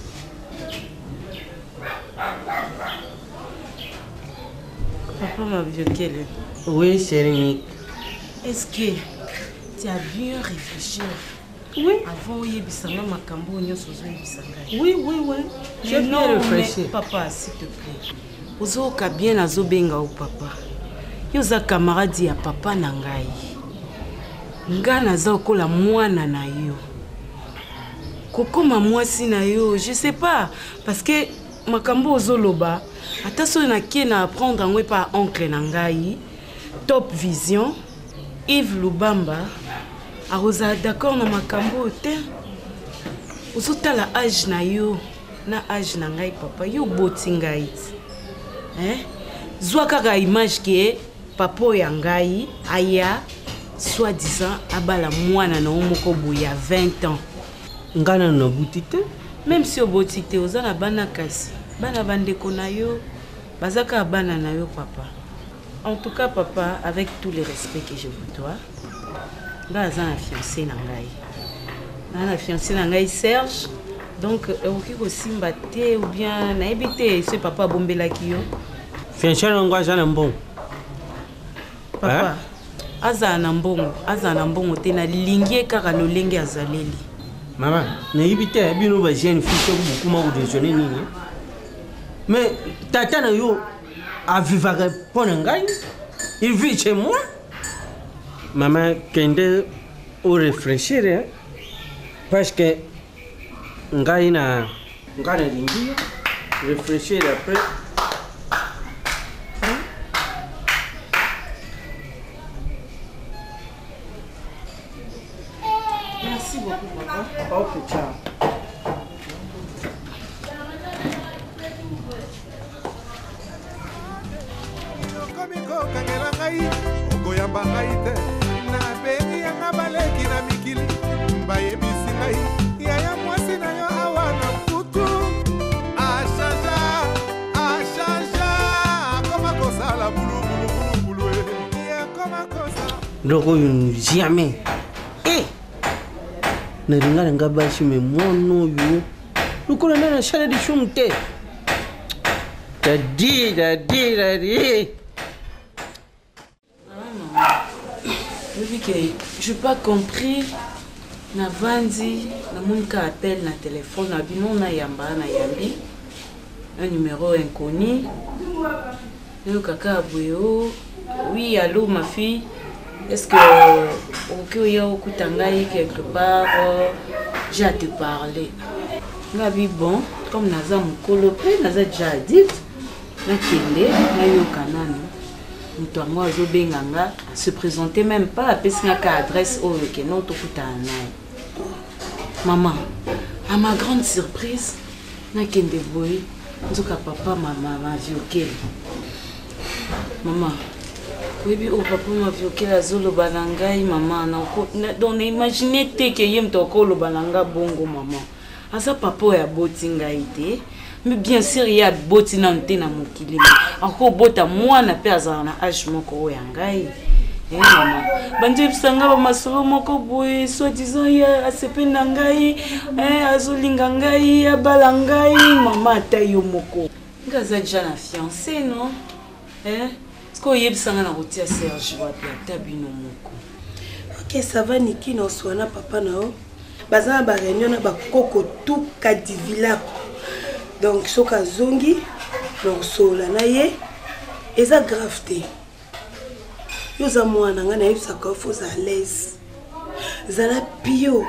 papa m'a vu quel oui chérie. Est-ce que tu as bien réfléchi? Oui. Avant, il y a un makambo, il y a un Oui, oui, oui. J'ai bien réfléchi. Papa, s'il te plaît. Ozo ka bien azo benga ou papa. Yoza camarade ya papa na ngai. Nga naza okola mwana na yo. Kokoma mwasi na yo, je sais pas parce que makambo ozo loba ata so na ki na apprendre ngwe pa oncle na ngai. Top Vision Yves Lubamba. Aroza d'accord na makambo te. Ozuta la âge na yo na âge na ngai papa yo boti ngai. Hein? zwa kaka image ke papa ya ngai aya soi-disant abala mwana na moko boya vingt ans ngana na butite même si obotite oza na bana kasi bana bandeko na yo bazaka bana na yo papa. En tout cas papa, avec tous les respects que je vous dois, là j'ai un fiancé na ngai na fiancé na ngai Serge. Donc oki ko simba te ou bien na ebité ce papa bombela ki yo fiancé na ngwa jana mbongo papa aza na mbongo aza na mbongo te na lingie kaka lolenge azaleli mama na ebité bino ba jeune fille ko bukuma ko déjeuner nini mais tata na yo a vivre pour ngai il vit chez moi maman kende au réfléchir hein? Parce que ngai na ngai na lingi réfléchir après. Merci beaucoup papa. Ok, ciao. kangela ngai okoyamba ngai te nabengi yanga baleki na mikili bayebisi ngai yaya mwasi na yo awa na kutu ashanja ashanja akoma kosala bulubulubulubulu akoma kosala loko jamais eh naringa nanga bashi me mono yo lukola na shala di shumte dadi dadi dadi. Je n'ai pas compris. Na vandi, na monka appel na téléphone, na bino na yamba na yambi. Un numéro inconnu. Le kaka abouyo. Oui, allô ma fille. Est-ce que au y a au Kutangaï quelque part, j'ai à te parler. Nabi bon, comme Naza Moukolopé, Naza déjà dit, na kende, na yo kanani. Moi, je benganga se présenter même pas parce qu'il y a adresse au que non tout maman, à ma grande surprise, na kende boy, nzoka papa maman m'a vioqué. Maman, oui oh papa m'a vioqué la zolo balangai maman na donc imaginez te que yem to ko lo balanga bongo maman. Asa papa ya botinga ite. Mais bien sûr, il y a boti na nte na mokili. Encore bota moi na pe azana na age moko ya ngai. Eh maman. Bandi bisanga ba masolo moko boye soi-disant ya asepe na ngai, eh azolinga ngai, ya balangai, maman tayo moko. Ngaza déjà na fiancé non? Eh? Sko yebisanga na rotia Serge wa ta bino moko. OK, ça va Niki no swana papa nao. Bazana ba réunion na ba koko tout kadivila. Donc, ce que zongi, donc sola naye, et ça grave te. Nous avons un an naïf ça faut à l'aise. Zala pio.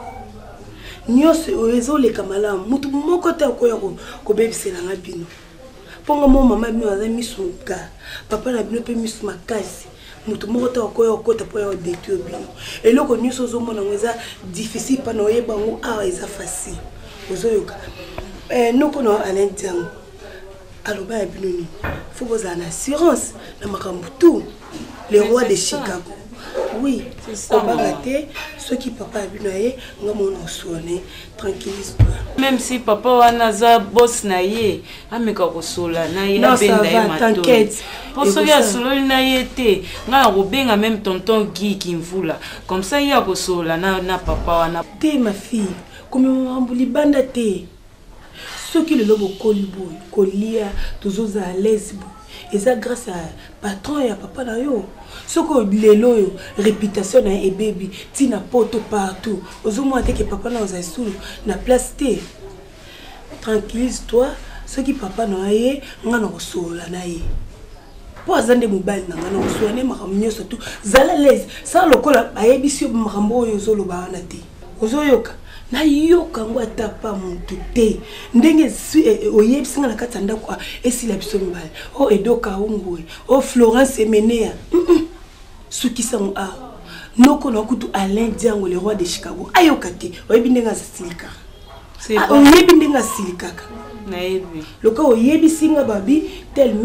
Nyo se oezo le kamala, mutu moko te okoyo ko bébé c'est na bino. Ponga mo mama bino aza misuka, papa na bino pe misu makasi. Mutu moko te okoyo okota po ya détruire bino. Et loko nyo so mona ngeza difficile pa no yeba ngo a eza facile. Ozoyoka. Eh, nous connaissons à l'interne. Alors, il faut vous en assurance. Tout. Le roi de Chicago. Oui, c'est ça. Ceux qui papa a vu naïe, nous avons sonné. Tranquillise-toi. Même si papa a naza boss naïe, mais quand sola naïe, non, ça va, t'inquiète. Pour ceux qui a solo naïe été, nga robin a même tonton Guy qui me fout là. Comme ça, il y a ko sola na na papa na. T'es ma fille, comme on m'a banda t'es. Ceux qui le lobo kolibo, kolia, toujours à l'aise. Et ça grâce à patron et à papa na yo. Ceux qui le loyo, réputation na et baby, tina poto partout. Aux moins que papa na osa sous na place té. Tranquillise-toi, ceux qui papa na yé, ngana sola na yé. Po azande mobile na ngana soane makamnyo surtout. Zala l'aise, ça lokola ayebisi makambo yo zolo ba na té. Ozoyoka. Na yoka ngo atapa muntu te ndenge oyebisi ngala katanda kwa esila biso mbala o edoka ongwe o Florence Emenea sukisa mu a noko na kutu Alain Diango le roi de Chicago ayoka te oyebi ndenga silika c'est oyebi ndenga silika na yebi loka oyebisi nga babi telle mère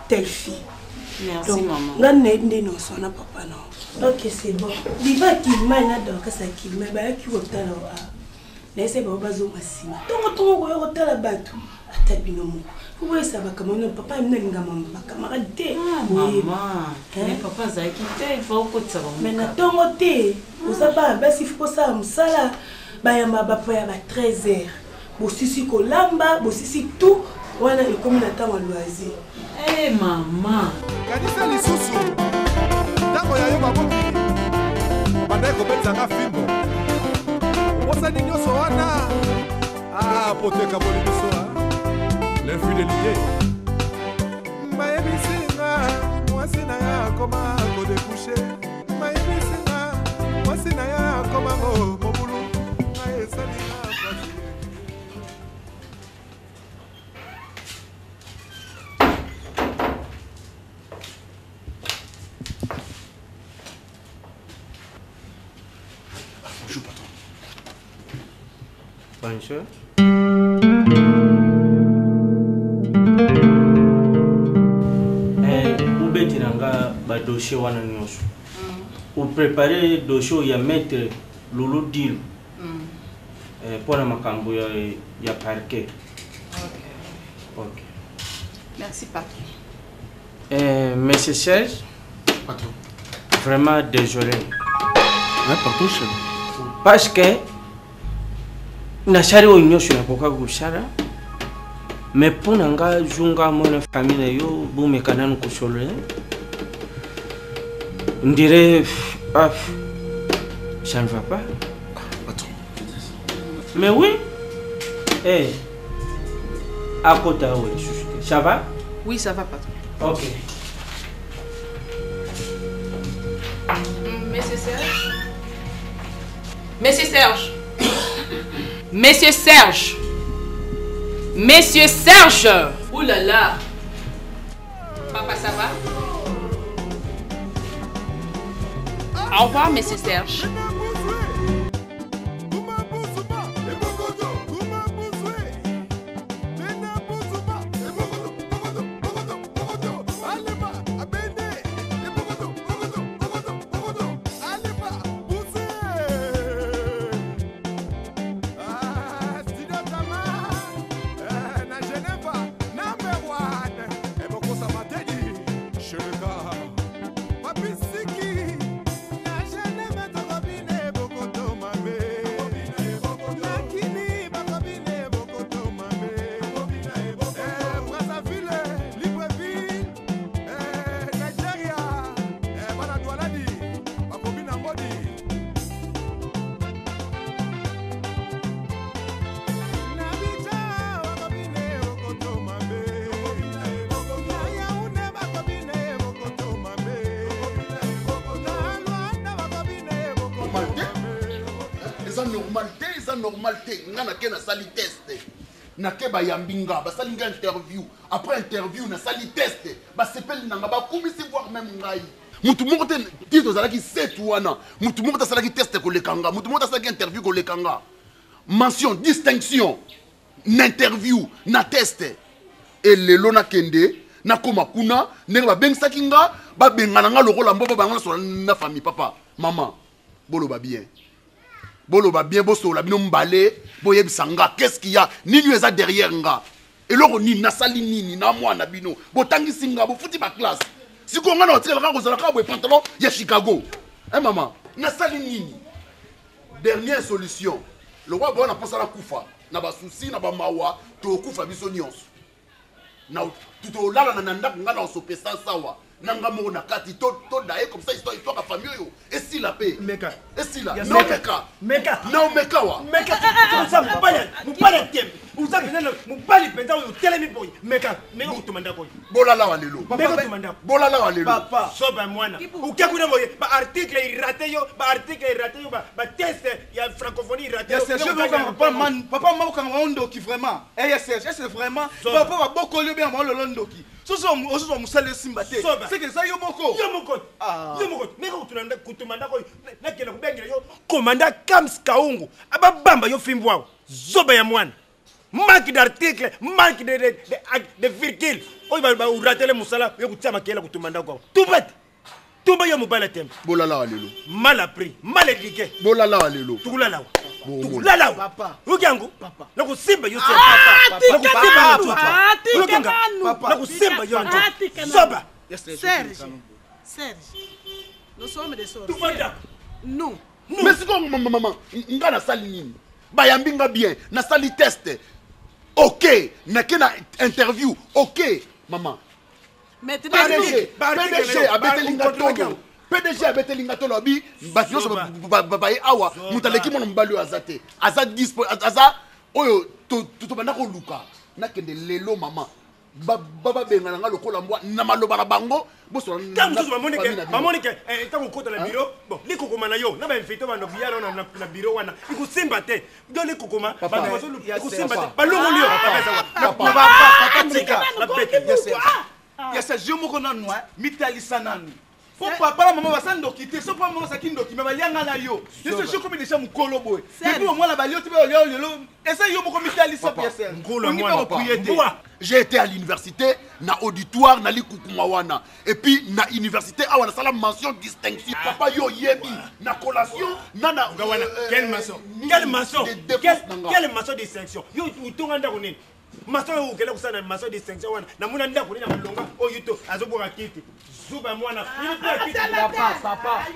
telle fille. Merci, donc, maman. Nganende non son papa non. Ok, c'est bon. Viva qui m'a donc ça qui m'a ba qui hôtel là. Laissez ba bazo masima. Tongo tongo ko hôtel là batu. Atabino mo. Vous voyez ça va comme non papa il n'a maman camarade. Ah maman. Mais papa ça qui fait il faut que ça va. Mais na tongo té. Vous savez ba si faut ça msala ba ya mabapo ya ba treize heures. Bo sisi ko lamba, bo sisi tout. Wana il comme na temps loisir. Eh maman. Kanisa lisusu. Tango ya yo baboki. Banda ko betanga fimbo. Osani nyoso wana. Ah, poteka boliso ah. L'infidélité. Mayebi singa, moi sinaya koma ko découcher. Mayebi singa, moi sinaya koma mo mobulu. Aye salina pasi. Bonjour, patron. Bonjour. Eh, où betiranga ba dossier wana nyonso. Ou préparer dossier ya maître Lulu Dil. Eh, pour la makambo ya ya parquet. Ok. OK. Merci, patron. Eh, monsieur Serge, Patron. vraiment désolé. Ouais, pardon, chef. Parce que nasari o nyosho na koka kusara. Mais pour nanga junga mon famille yo bu mekanan ko solo. On dirait ah, ça ne va pas. Patron. Mais oui. Eh. À côté oui, ça va? Oui, ça va, patron. OK. Monsieur Serge. Monsieur Serge. Monsieur Serge. Monsieur Serge. Ouh là là. Papa, ça va? Au revoir, Monsieur Serge. normalité, c'est normalité. Nga na ke na sali test. Na ke ba yambinga, ba sali nga interview. Après interview na sali test. Ba sepel nanga ba kumisi voir même ngai. Mutu moko te tito zalaki sept wana. Mutu moko ta salaki test ko lekanga. Mutu moko ta salaki interview ko lekanga. Mention, distinction. N'interview, na test. Et lelo na kende, na koma kuna, ndenge ba bengsaki nga, ba bengana nga lokola mbobo bangana so na famille papa, maman. Bolo ba bien. Bolo ba bien boso la bino mbale, boye bisanga, qu'est-ce qu'il y a? Nini eza derrière nga. Et loko ni na sali nini na moi na bino. Botangi singa, bo futi ba classe. Si ko nga na otire ka ko zala ka bo pantalon ya Chicago. Hein maman, na sali nini. Dernière solution. Le roi bon na pensa la kufa, na ba souci na ba mawa, to kufa biso nyonso. Na tout là na nanda nga na sopesa sawa. Nanga mo na kati to to dae comme ça histoire histoire famille yo. Et si la paix. Meka. Et si la. Non meka. Meka. Non meka wa. Meka. Ça mpanya, mpanya tem. Uza binana mpali penda yo telemi boy. Meka, meka kutumanda boy. Bola la wa lelo. Meka kutumanda. Bola la wa lelo. Papa, soba mwana. Ukakuna boy, ba article irate yo, ba article irate yo, ba ba test ya francophonie irate yo. C'est je papa man, papa mako kanga ondoki vraiment. Eh c'est c'est vraiment papa va beaucoup le bien moi le londoki. So so so so musale simbate. C'est que ça yo moko. Yo moko. Ah. Yo moko. Meka kutumanda kutumanda ko na kena kubengela yo. Komanda Kams Kaungu. Ababamba yo fimbwa. Zoba ya mwana. Manque d'articles, manque de, de, de, de virgule. oyo baratele mosala yo kotia makela kotumba ndako tumba te tumba yo mobala tembe bolala lelo mal appris mal éduqué bolala lelo tukulala wa tukulala wa papa ukiango papa nakusimba yo papa papa nakusimba yo soba Serge Serge nous sommes des sorciers nous mais c'est comme maman nga na sali nini bayambi nga bien na sali test OK na kena interview OK maman maintenant P D G P D G abetelinga tolo P D G abetelinga tolo bi basi nyonso baye awa mutaleki mona mbali azate aza dispo aza oyo to to bana ko luka nakende lelo mama baba benga nga lokola mbwa na maloba na bango boso na mamonike mamonike eh tango kota na bureau bon likokoma na yo na ba invité ba ndobiyana na na bureau wana ikusimba te do likokoma ba ikusimba te ba longo lio ba papa tika na bete yes yes je mo kona noa mitalisa nanu po papa la maman basando kité so pa maman sakindo ki me balianga na yo yeso je comme déjà mukolo boy depuis moi la balio tu be yo yo essa yo mo ko mitalisa pièce ngolo mwana papa j'ai été à l'université na auditoire na likukuma wana et puis na université awana sala mention distinction papa yo yebi na collation nana gawana quelle mention quelle mention quelle mention distinction yo utonga ndako nini maso yo ukela kusana maso distinction wana na muna ndako nini na malonga oyo to azoboka kiti zuba mwana papa papa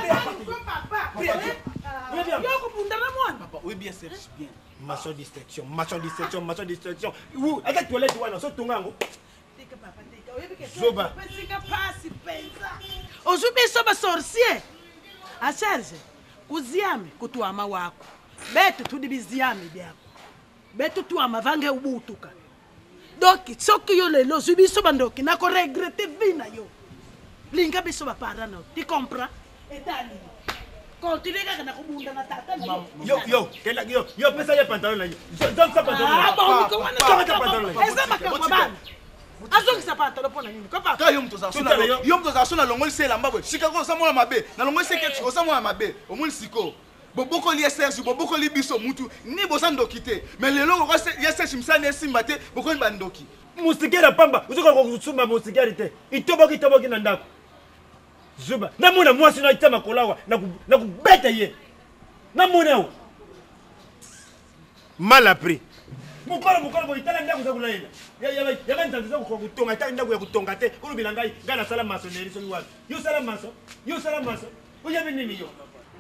yo kubunda na mwana papa oui bien Serge bien maso distinction maso distinction maso distinction ou aka toilette wana so tongango tika papa tika oyebike zoba pesika pasi penza ozubiso ba sorcier a Serge kuziame kutuama wako betu tudibiziame byako betu tuama vange ubutuka doki soki yo lelo zubiso bandoki na ko regretter vina yo linga biso ba parana tu comprends etali continue kaka na kubunda na tata yo yo kela yo yo pesa ya pantalon na yo donc ça pantalon ah bon ko wana ça pantalon eza makamba azo ki pantalon pona nini ko pa ka yo mto za sona yo mto za sona longoli se lamba boy shika ko samola mabe na longoli se ketiko samola mabe o mun siko boboko li Serge boboko li biso mutu ni bosando kité mais lelo ko Serge msane simba te boko bandoki musikera pamba uzoka ko kusuma musikera te itoboki toboki na ndako zuba namuna mwasi na itama kolawa na kubeta ye namuna o mal appris mukolo mukolo bo itala ndako za kulaila ya ya ya banta za ko kutonga ta ndako ya kutonga te ulubila ngai ngana sala masoneri so wapi yo sala maso yo sala maso uyabe nini yo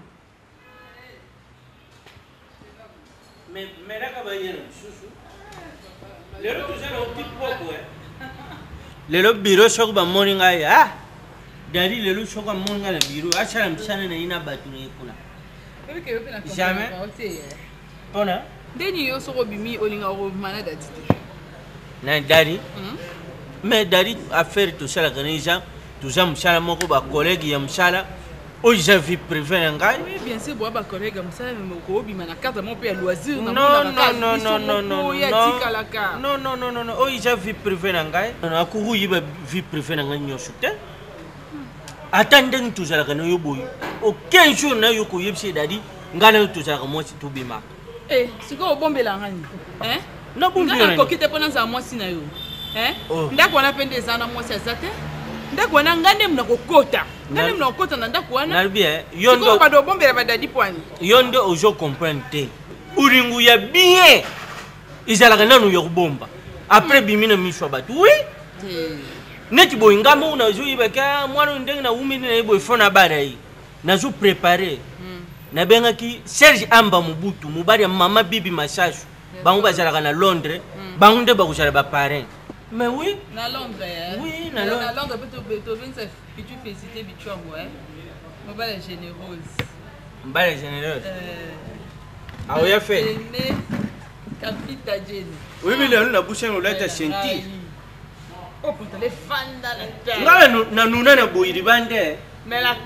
mais mais là ka bayena susu lelo tuzana o petit poco eh lelo biro shoko ba morning ngai ah dari lelo shoko ba morning na biro acha mshana na ina batu na ikuna jamais pona deni yo soko bimi olinga ro manada dite na dari mais dari affaire to sala kanisa tuza mshala moko ba collègue ya mshala oyo ja vie privée ngai oui bien sûr boa ba collègue mshala mais ko bima na carte mon pe ya loisir na non non non non non non non non non non oyo ja vie privée ngai na ko hu yiba vie privée ngai nyosho te attending tuzala kana yo boyo aucun jour na yo ko yebse dadi ngana tuzala mo si tubima eh siko obombela ngani hein na bombela ko kite pona za mwasi na yo hein ndako na pende zana mwasi azate ndako na ngande mna kokota ngande mna kokota na ndako wana na bien yondo siko bado bombela badadi pwani yondo ojo comprendre uringu ya bien izala kana no yo kubomba après bimina miswa batu oui neti boy ngamba una zo yibaka mwana ndenge na umini na ibo ifona barai na zo préparer na benga ki Serge Amba Mubutu mubari mama bibi Mashashu bangu bazala na Londres bangu nde bakuzala ba parents mais oui na Londres hein oui na Londres na Londres peut to vingt pitu féliciter bitu moi mobile généreuse mobile généreuse ah oui a fait capita Jenny oui mais là na bouche on l'a senti oh putain les fans dans la terre ngala na nuna na boyiri bande mais la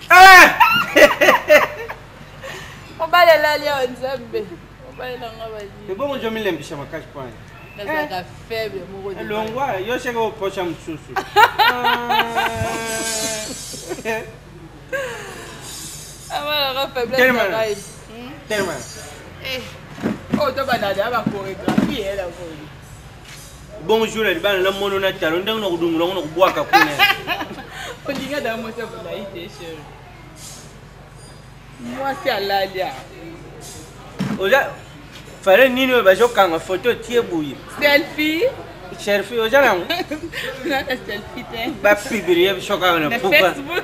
mobile la lia nzambe mobile la ngabaji c'est bon je me lembisha makashi point nazaka faible moko de longwa yo seka oposha msusu amala ka faible na rai tema eh oh to banada ba chorégraphie elle a voulu bonjour elle va la mono na talo ndang na kudungula ngona kubwaka kuna ondinga da mo se bula ite chérie moi c'est alalia oja fare nini we bajo kanga photo tie buyi selfie selfie oja na na selfie te ba publier shoka na pupa Facebook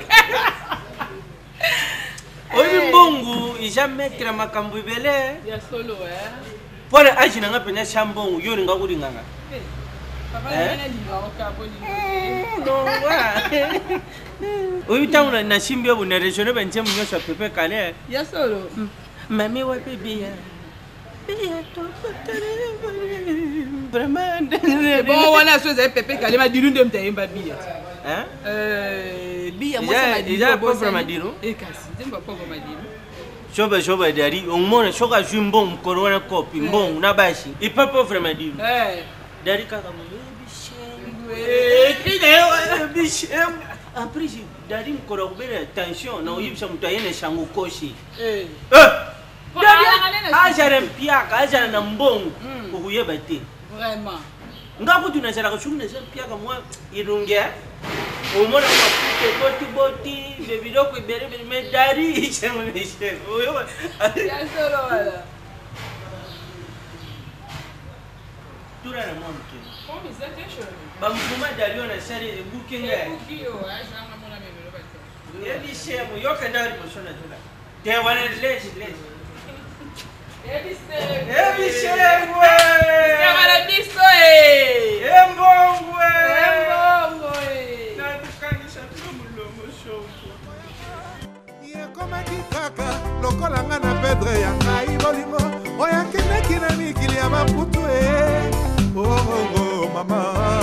oyi mbongo ija mettre makambu bele ya solo eh pona ajina ngapenya shambongo yoni ngakudinganga papa nene linga okaboli no wa oyi tawuna na shimbia bu na region ba ntemu nyosha pepe kale ya solo mami wa bébé bébé to vraiment bon wana so za pepe kale ma diru ndem tayemba bia hein euh bia moi ça m'a dit déjà pas vraiment diru et kasi ndemba pas vraiment diru shoba shoba dari omona shoka jumbo mkorona kopi mbongo na bashi ipa pas vraiment diru eh dari kaka mo bichem kile bichem après j'ai dari mkoro kubele attention na uyibisha mutayene shangu koshi eh dari ajara mpiaka ajara na mbongo ukuyeba te vraiment ngapo tunashara kushumna sha mpiaka mwa irunge omona kwa kute boti boti bebido ko bere bere me dari chemeshe oyo ya solo wala tura na mwanke oh mais c'est quelque bamfuma dari ona shari bukinga bukio aza ngamona memelo bato yebi shemo yoka ndari moshona tula te wana leshi leshi yebi se yebi shemo se wala biso eh embongwe embongwe na tukanisha tumulomo shoko yekomaki kaka lokola nga na pedre ya ngai bolingo oyo akendeki na mikili ya maputu e oo mama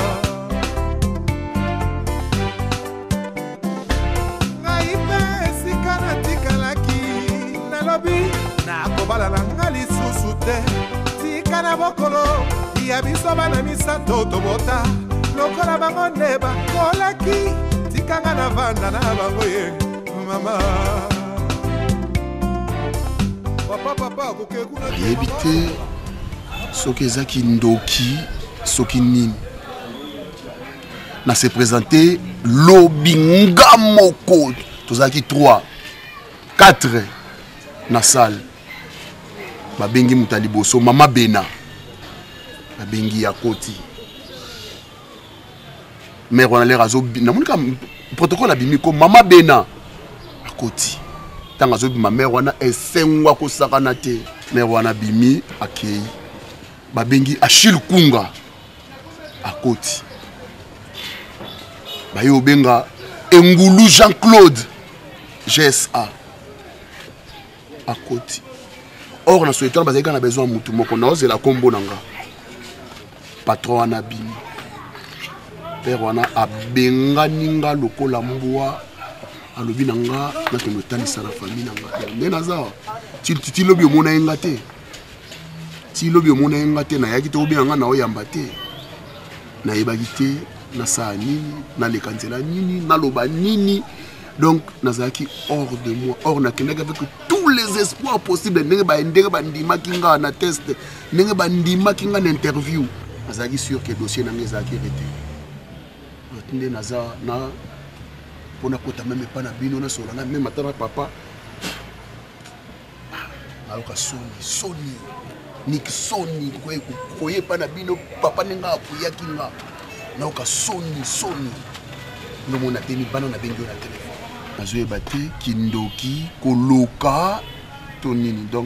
ngai mpe esika natikalaki nalobi nakobala na nga lisusu te tika na bokolo ya biso bana misato tobota lokola bango nde bakolaki tika nga na vanda na bango ye mama ayebi te soki ezaki ndoki soki nini na se présente lobi nga moko tozalaki trois quatre na salle babengi moto ya liboso mama bena babengi ya koti mare wana lere azo namonika protocole abimi ko mama bena akoti ntango azobima mare wana esengwa kosakana te mare wana bimi akei babengi Achille Kunga akoti baye obenga Engulu Jean-Claude G S A akoti or na soetana bazalika na besoin mutu moko naozela kombo nanga patron wana bimi père wana abengani nga lokola mbwa alobi na nga nakende otanisa na famille na nga nde naza ti lobi omona ye nga te ti lobi omona ye nga te nayaki te obenga nga na oyamba te nayebaki te nasala nini naleka nzela nini naloba nini donc nazalaki hors de moi or nakendaki avec tous les espoirs possibles ndenge ndenge bandimaki nga na test ndenge bandimaki nga na interview nazalaki sûr que dossier nanga ezalaki rete nde naza na mpona kota meme epa na bino nasolanga meme ata na papa nayoka soni soni niki soni koyepa na bino papa ndenge akoyaki nga nayoka soni soni nomona te mibana na bengi oyo na telefone nazoyeba te kindoki koloka to nini donc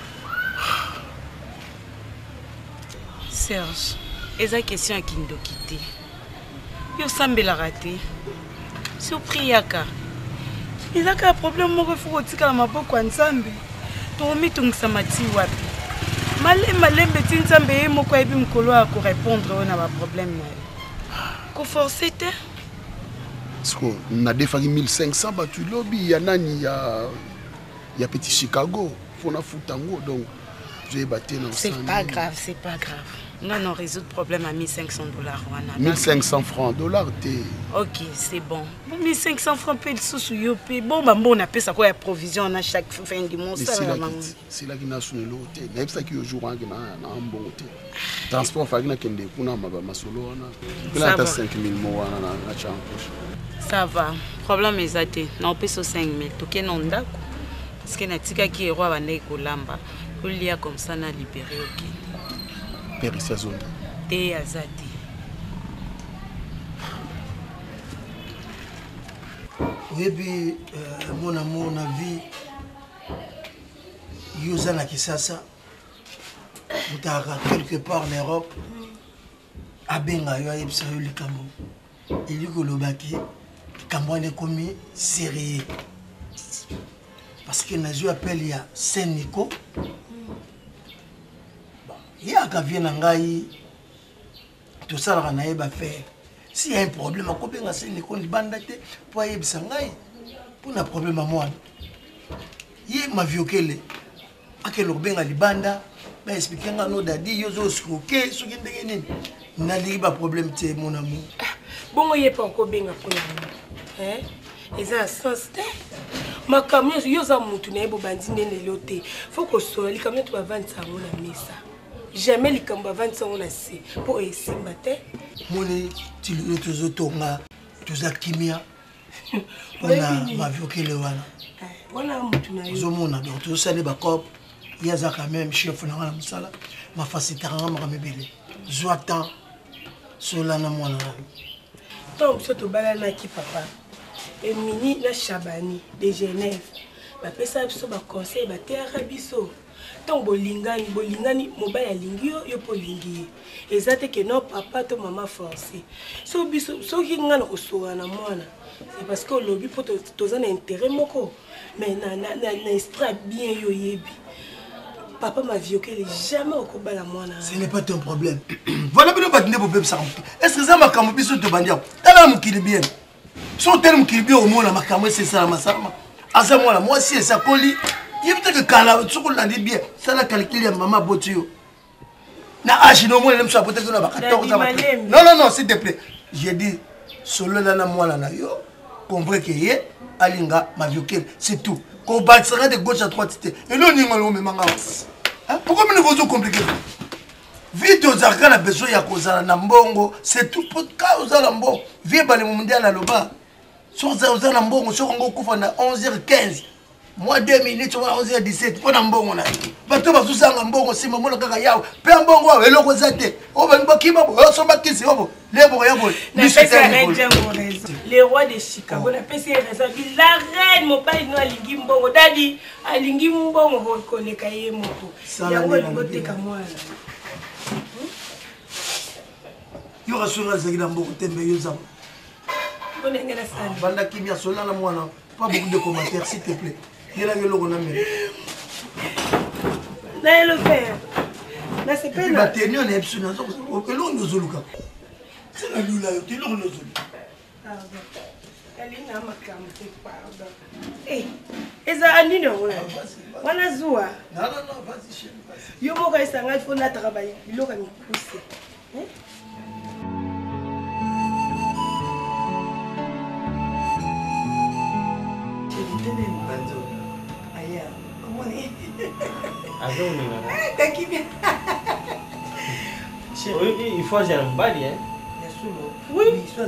Serge eza question ya kindoki te yo sambelaka te sopriaka ezaka problème moko efo kotikala maboko ya nzambe tokomitungisa mati wapi malembe malembe ti nzambe ye moko ayebi mokolo ya korépondre oyo na baproblème na ye koforce te siko nadefaki mille cinq cents batu lobi ya nani ya ya petit Chicago mpona futango donc joyeba te na c'est pas grave c'est pas grave Non, non, résoudre le problème à mille cinq cents dollars. mille cinq cents francs, dollars, t'es. Ok, c'est bon. mille cinq cents francs, paye de sous yo paye. Bon, bah, bon, on appelle ça quoi, la provision à chaque fin du mois. C'est là qu'il a sonné l'hôtel. Mais c'est ça qui est au jour où il y a un bon hôtel. Transport, il y a un bon solo. Il y a cinq mille mots dans la chambre. Ça va. Le problème est que non, paye cinq mille. Tu es non d'accord. Parce que natika qui est roi va naître au lamba. Pour lire comme ça, na libéré, ok. Péricia zone. Te azati. Oui, puis mon amour, na vie, yoza na kisasa, mutaka quelque part en Europe, abenga yo ayebisa yo likambo. Eli kolobaki, likambo ane komi sérieux. Parce que nazo appelle il y a Saint-Nico. Il y a un vient ngai tout ça la na yeba faire. S'il y a un problème à couper na Saint-Nico ni bandate pour yebisa ngai. Pour un problème à moi. Yé ma viokele. Akelo benga libanda, ba expliquer nga no dadi yozo skoke soki ndenge nini. Na liba problème te mon amour. Bongo yé pas ko benga pour hein? Eza sens te. Ma camion yoza mutu na yebo bandi nene lote. Faut que so li camion tu va vendre ça na mesa. Jamais les camions va vendre ça na se pour essayer matin. Moni tu le tous autonga, tous akimia. On a ma viokele wana. Wana mutu na yo. Zo mona donc tout ça les bakop. Il y a quand même chef na la musala. Ma facilité nga ma mebele. Zo attend. Cela na mona. Donc ça to balana ki papa. Et mini la Chabani de Genève. Ba pesa biso ba conseil ba terra biso. Tant bolingani bolingani mobile lingi yo yo polingi. Ezate que non papa to maman forcé. So biso so ki ngana ko soa na mwana. C'est parce que lobby pour to un intérêt moko. Mais na na na esprit bien yo yebi. Papa m'a vioqué jamais au combat la mwana. Ce n'est pas ton problème. Voilà bien battre pour bébé ça. Est-ce que ça m'a comme biso te bandia? Tala mu kili bien. Son terme qui bien au moins la makamwe c'est ça ma sama. Asa moi moi si ça coli, il peut que kala tu ko la bien. Ça la calculer maman botio. Na âge no moi même soit peut-être que na ba quatorze ans. Non non non s'il te plaît. J'ai dit solo là na moi là na yo. Comprends que yé alinga ma vioquer c'est tout. Qu'on bâtira de gauche à droite et non ni ngalo même nga. Hein pourquoi me vous compliquer? Vite aux arcans la besoin ya kozala na mbongo, c'est tout pour cause la mbongo. Vie bale mondial à loba. Sur ça aux mbongo sur ngo kufa na onze heures quinze. Moi deux minutes on onze heures dix-sept pour na mbongo na. Bato ba susanga mbongo sima mona kaka yao. Pe mbongo wa eloko zate. O ba ngba kiba bo so ba kisi obo. Lebo ya bo. Les rois de Chicago na pesi raison la reine mobile no alingi mbongo dadi alingi mbongo ko koneka ye moto. Ya ngo ngoteka mwana. Yo rasura zagina mboko tembe yo zam. Bonenga na sala. Banda kimia sola na mwana. Pas beaucoup de commentaires s'il te plaît. Yela ngelo ko na mele. Na le faire. Na c'est pas. Ba tenio na epsuna zo ko lo nozuluka. C'est la lula yo ti lo nozuluka. Pardon. Elina makam te pardon. Eh, eza anino wala. Wana zuwa. Non non non, vas-y chérie, vas-y. Yo mo ka isanga il faut na travailler. Bilo ka ni pousser. Hein? Il faut gérer un bali, hein? Oui.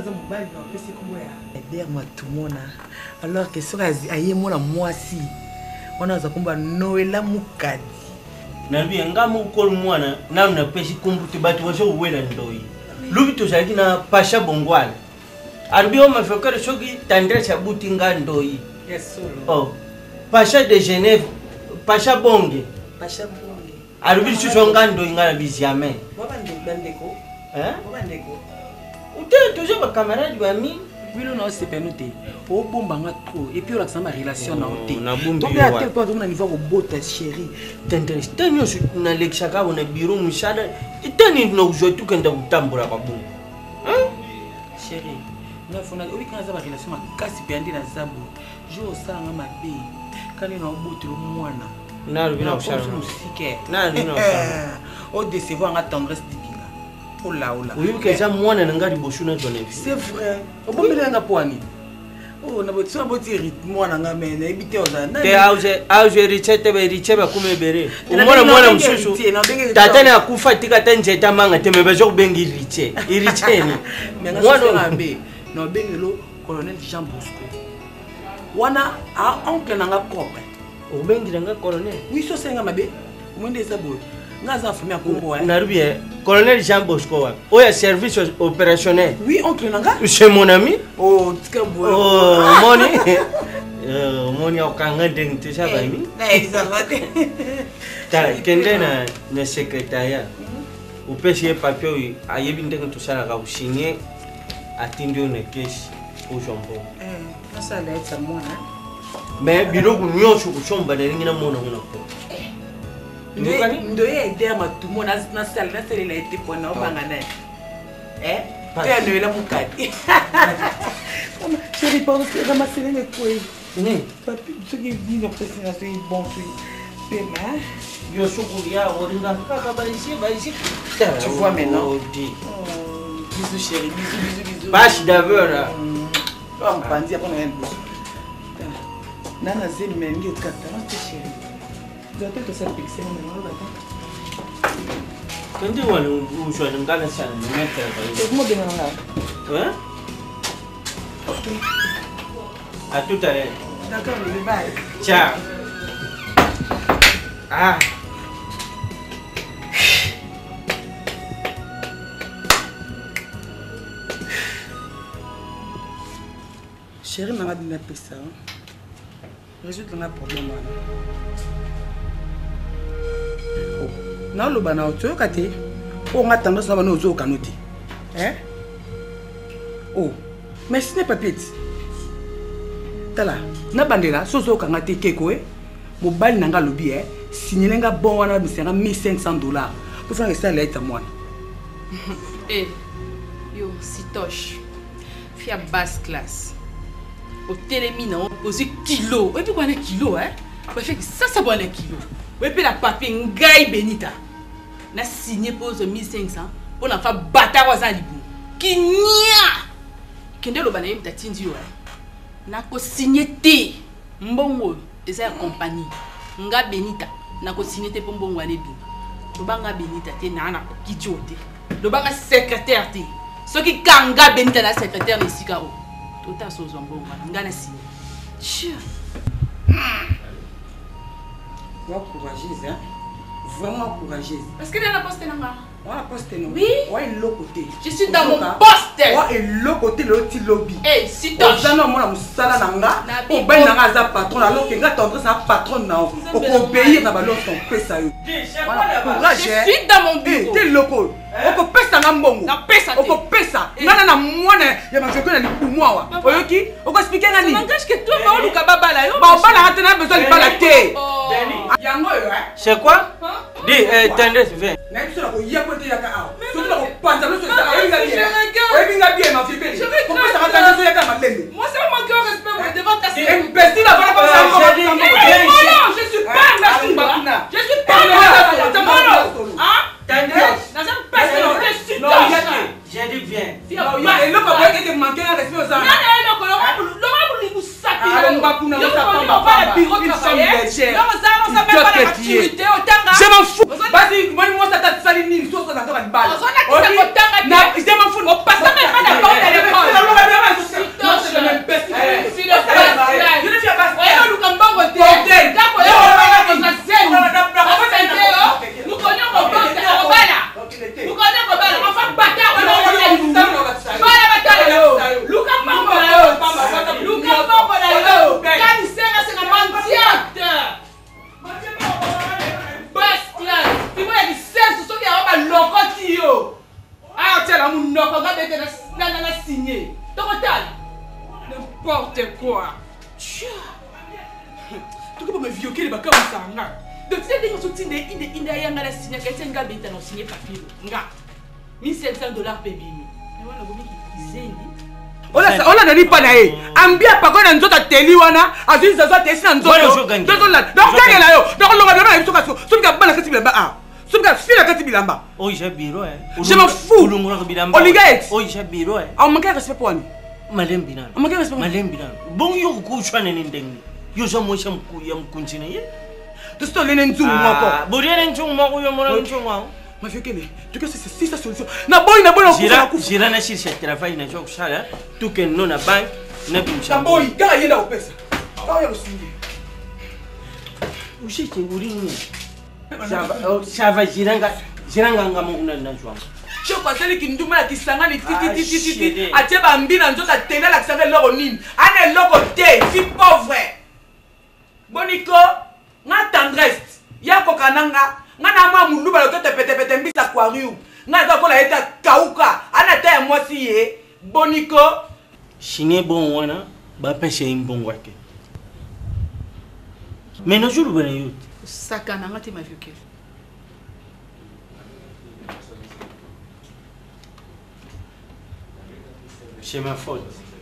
Alors que ce aye mona mwasi wana za kumba noela mukadi na bi ngamu ko mwana na na peshi kumbuti batu washo wela ndoi lubito shaki na pasha bongwala arbi o mafekere shoki tandre chabuti ngandoi yes oh pasha de Genève pasha bonge pasha bonge arbi chucho ngandoi ngala biziame wabande bandeko hein wabandeko ute toujours ba camarade ba mi Bilo na c'est pénoté. Au bombanga trop et puis on a ça ma relation na oté. Donc il y a tel point on a niveau au bota chérie. T'intéresse tanyo na lekshaka on a bureau mushada. Itani no jotu kenda kutambura kwa bungu. Hein? Chérie. Na fona obi kana za ba relation ma kasi pendi na zabu. Jo sanga ma be. Kani na oboto mwana. Na rubina ushara. Musike. Na rubina ushara. O décevoir nga tendresse divine. Oula, oula. Oui, que ça, moi, on a un gars de Bochou dans ton vie. C'est vrai. On peut me dire poani. Oh, on a besoin de dire rythme, moi, on a mais habité aux années. T'es à âge, à âge riche, t'es riche, bah comme béré. Au moins, moi, on chouchou. T'as un coup fatigué, t'as un jet à manga, t'es me besoin de bengi riche, riche ni. Moi, non. Non, bengelo, colonel Jean Bosco. Wana, a oncle nanga propre. Au bengi nanga colonel. Oui, ça c'est un mabé. Moi, des abos. Naza famille à Congo. Narubi, colonel Jean Bosco. Oh, il y a service opérationnel. Oui, oncle nanga. C'est mon ami. Oh, tu sais, oh, moni. Euh, moni au kanga deng, tu sais pas, mi? Non, ça va. T'as, qu'est-ce na na secrétariat. Au P C papier, a y bien que tout ça là, vous signez, attendez une caisse au jambon. Eh, ça là, c'est moi, hein. Mais bureau vous mieux sur le chambre, il y a un mon nom. Ndoye idea matumo na na sala na sala ite pona obangana. Eh? Pia no ela mukati. Chérie, pardon, c'est ramasser les quoi. Né. Papi, ce qui dit donc c'est na c'est bon truc. Pema. Yo chocolia oringa kaka ba ici, ba ici. Tu vois maintenant. Oh, bisous chérie, bisous bisous bisous. Bâche d'aveur là. On pandi après on vient. Nana zeme ngi kata, chérie. J'attends que ça pixe, quand tu vois le choix de gagner ça, le mettre. C'est comment demain là? Hein? À tout à l'heure. D'accord, mais bye. Ciao. Ah. Chérie, maman dit n'a pas ça. Résoudre le problème. Non, le banal, tu as dit, on a tendance à nous autres canoti. Hein? Oh, mais ce n'est pas petit. Tala, na bandela, soso kanati kekoe, mobile nanga lobby, eh, signé nanga bon wana bisera mille cinq cents dollars. Pour faire ça, là, est à moi. Eh, yo, Sitoche, fia basse classe. Au télémina, on pose kilo. Et puis, quoi, un kilo, hein? Ça, ça va un kilo. Et puis, la papier, ngaï benita. Na signé pour mille cinq cents pour la faire bataille aux alibou. Qui nia! Kende lo bana yemta tindi yo. Na ko signé té. Mbongo, eza compagnie. Nga benita. Na ko signé té pour mbongo alebi. Lo banga benita té na na ko kitiote. Lo banga secrétaire té. Ce qui kanga benita na secrétaire na sikaro. Tota so zombo nga na signé. Chia. Wa courageuse, hein? Vraiment courageuse. Est-ce que tu as la poste là? On a posté non. Oui. Ouais, l'autre côté. Je suis dans mon poste. Ouais, l'autre côté le petit lobby. Eh, si toi. Ça non, moi la musala nanga. Au ben nanga za patron alors que nga tendre ça patron na. Au obéir na balon son pesa yo. Voilà, courage. Je suis dans mon bureau. Eh, t'es loco. Oko pesa na mbongo. Na pesa. Oko pesa. Ngana na mwana ya mafeko na likumwa wa. Oyoki? Oko expliquer ngani? Ça n'engage que toi ba oluka baba la yo. Ba bala hata na besoin de bala te. Yango yo hein. C'est quoi? Dis, euh, tendez, viens. Même sur la il y a côté ya ka a. Sur la pantalon sur la oui bien. Oui bien bien ma fille. Pourquoi ça va tendre sur ya ka ma belle? Moi c'est mon cœur respect devant ta sœur. Imbécile là voilà comme ça. Non, je suis pas là. Je suis pas là. Hein? Tendez. Dans un personne je suis là. J'ai dit viens. Non, il est là pour que tu manques un respect aux gens. Non, non, non, non, non, vous sapez. Ah, on va pour nous pas le bureau de travailler. Non, ça, on s'appelle pas la maturité au tanga. Je m'en fous. Vas-y, moi, moi, ça t'a sali ni chose dans la balle. On a dit ça au tanga. Non, je m'en fous. On passe même pas la porte à l'école. Non, c'est même bête. Si le passe, je ne sais pas. Ouais, nous comme bon côté. D'accord, on va faire nous connaissons mon poste à Robala. Nous connaissons Robala. On va battre voilà bataille. Luka mambo na yo. Luka mambo na yo. Kani senga senga mandiate. Bastia. Pimo ya lisenso soki ya ba lokoti yo. Ah tiens la munoko ga bete na na na signé. Total. N'importe quoi. Tu peux me vioquer les baka musanga. Donc c'est des choses inde inde inde ya ngala signé ka tenga bete na signé papier. Nga. mille cinq cents dollars payé. Ola ola nani pa na ye ambia pa kona nzota teli wana azui zaza tesi na nzoto nzoto la donc tenge la yo donc longa bema biso kaso sumika bana kasi bela ah sumika nga fila kati bilamba. Oh, j'ai bureau hein. Je m'en fous. Oligate. Oh, j'ai bureau hein. Ah, on manque respect pour lui. Malem binan. On manque respect. Malem binan. Bon yo ko chwane nindeng. Yo so mo sham ku yam kunchine ye. Tu sto lenen nzungu moko. Ah, bodi lenen nzungu moko yo mo nzungu wao. Ma vieux Kene, tu que c'est si sa solution. Na boy na boy na Jira, jira na shirika travail na job shala. Tu que non na bank na bimsha. Na boy, kala yenda opesa. Kala ya lusingi. Ushi kinguri ni. Shava jiranga, jiranga ngamo kuna na jwa. Je paseli ki nduma ki sanga ni titi titi titi. Atie ba mbina nzota tena la kisanga loko nini. Ane loko te, fi pauvre. Boniko, nga tendresse. Yako kananga. Nga na mwa muluba lo te pete pete mbisa kwa riu. Nga za kola eta kauka. Ana te mwasi ye. Boniko. Shine bon wana ba peshe imbon wake. Mais no jour bana yut. Sakana nga te ma vieux. C'est ma faute.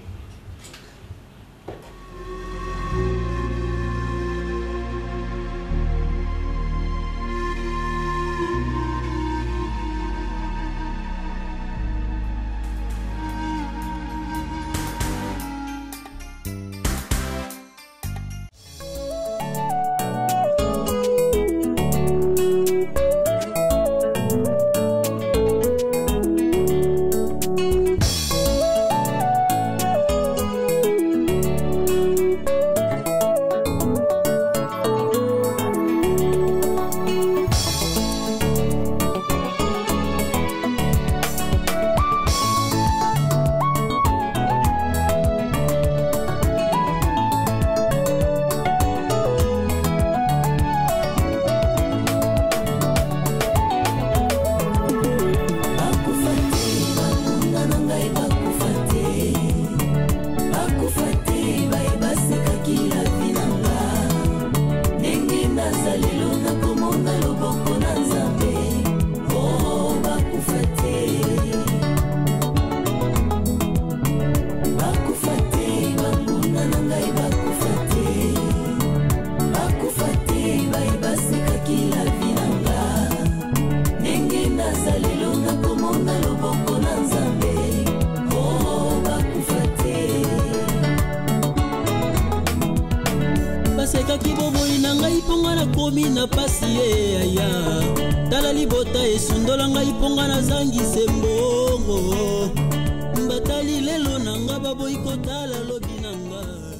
Tala libota esundola ngai ponga na zangi sembongo mbatali lelo nanga baboyi kotala lobi nanga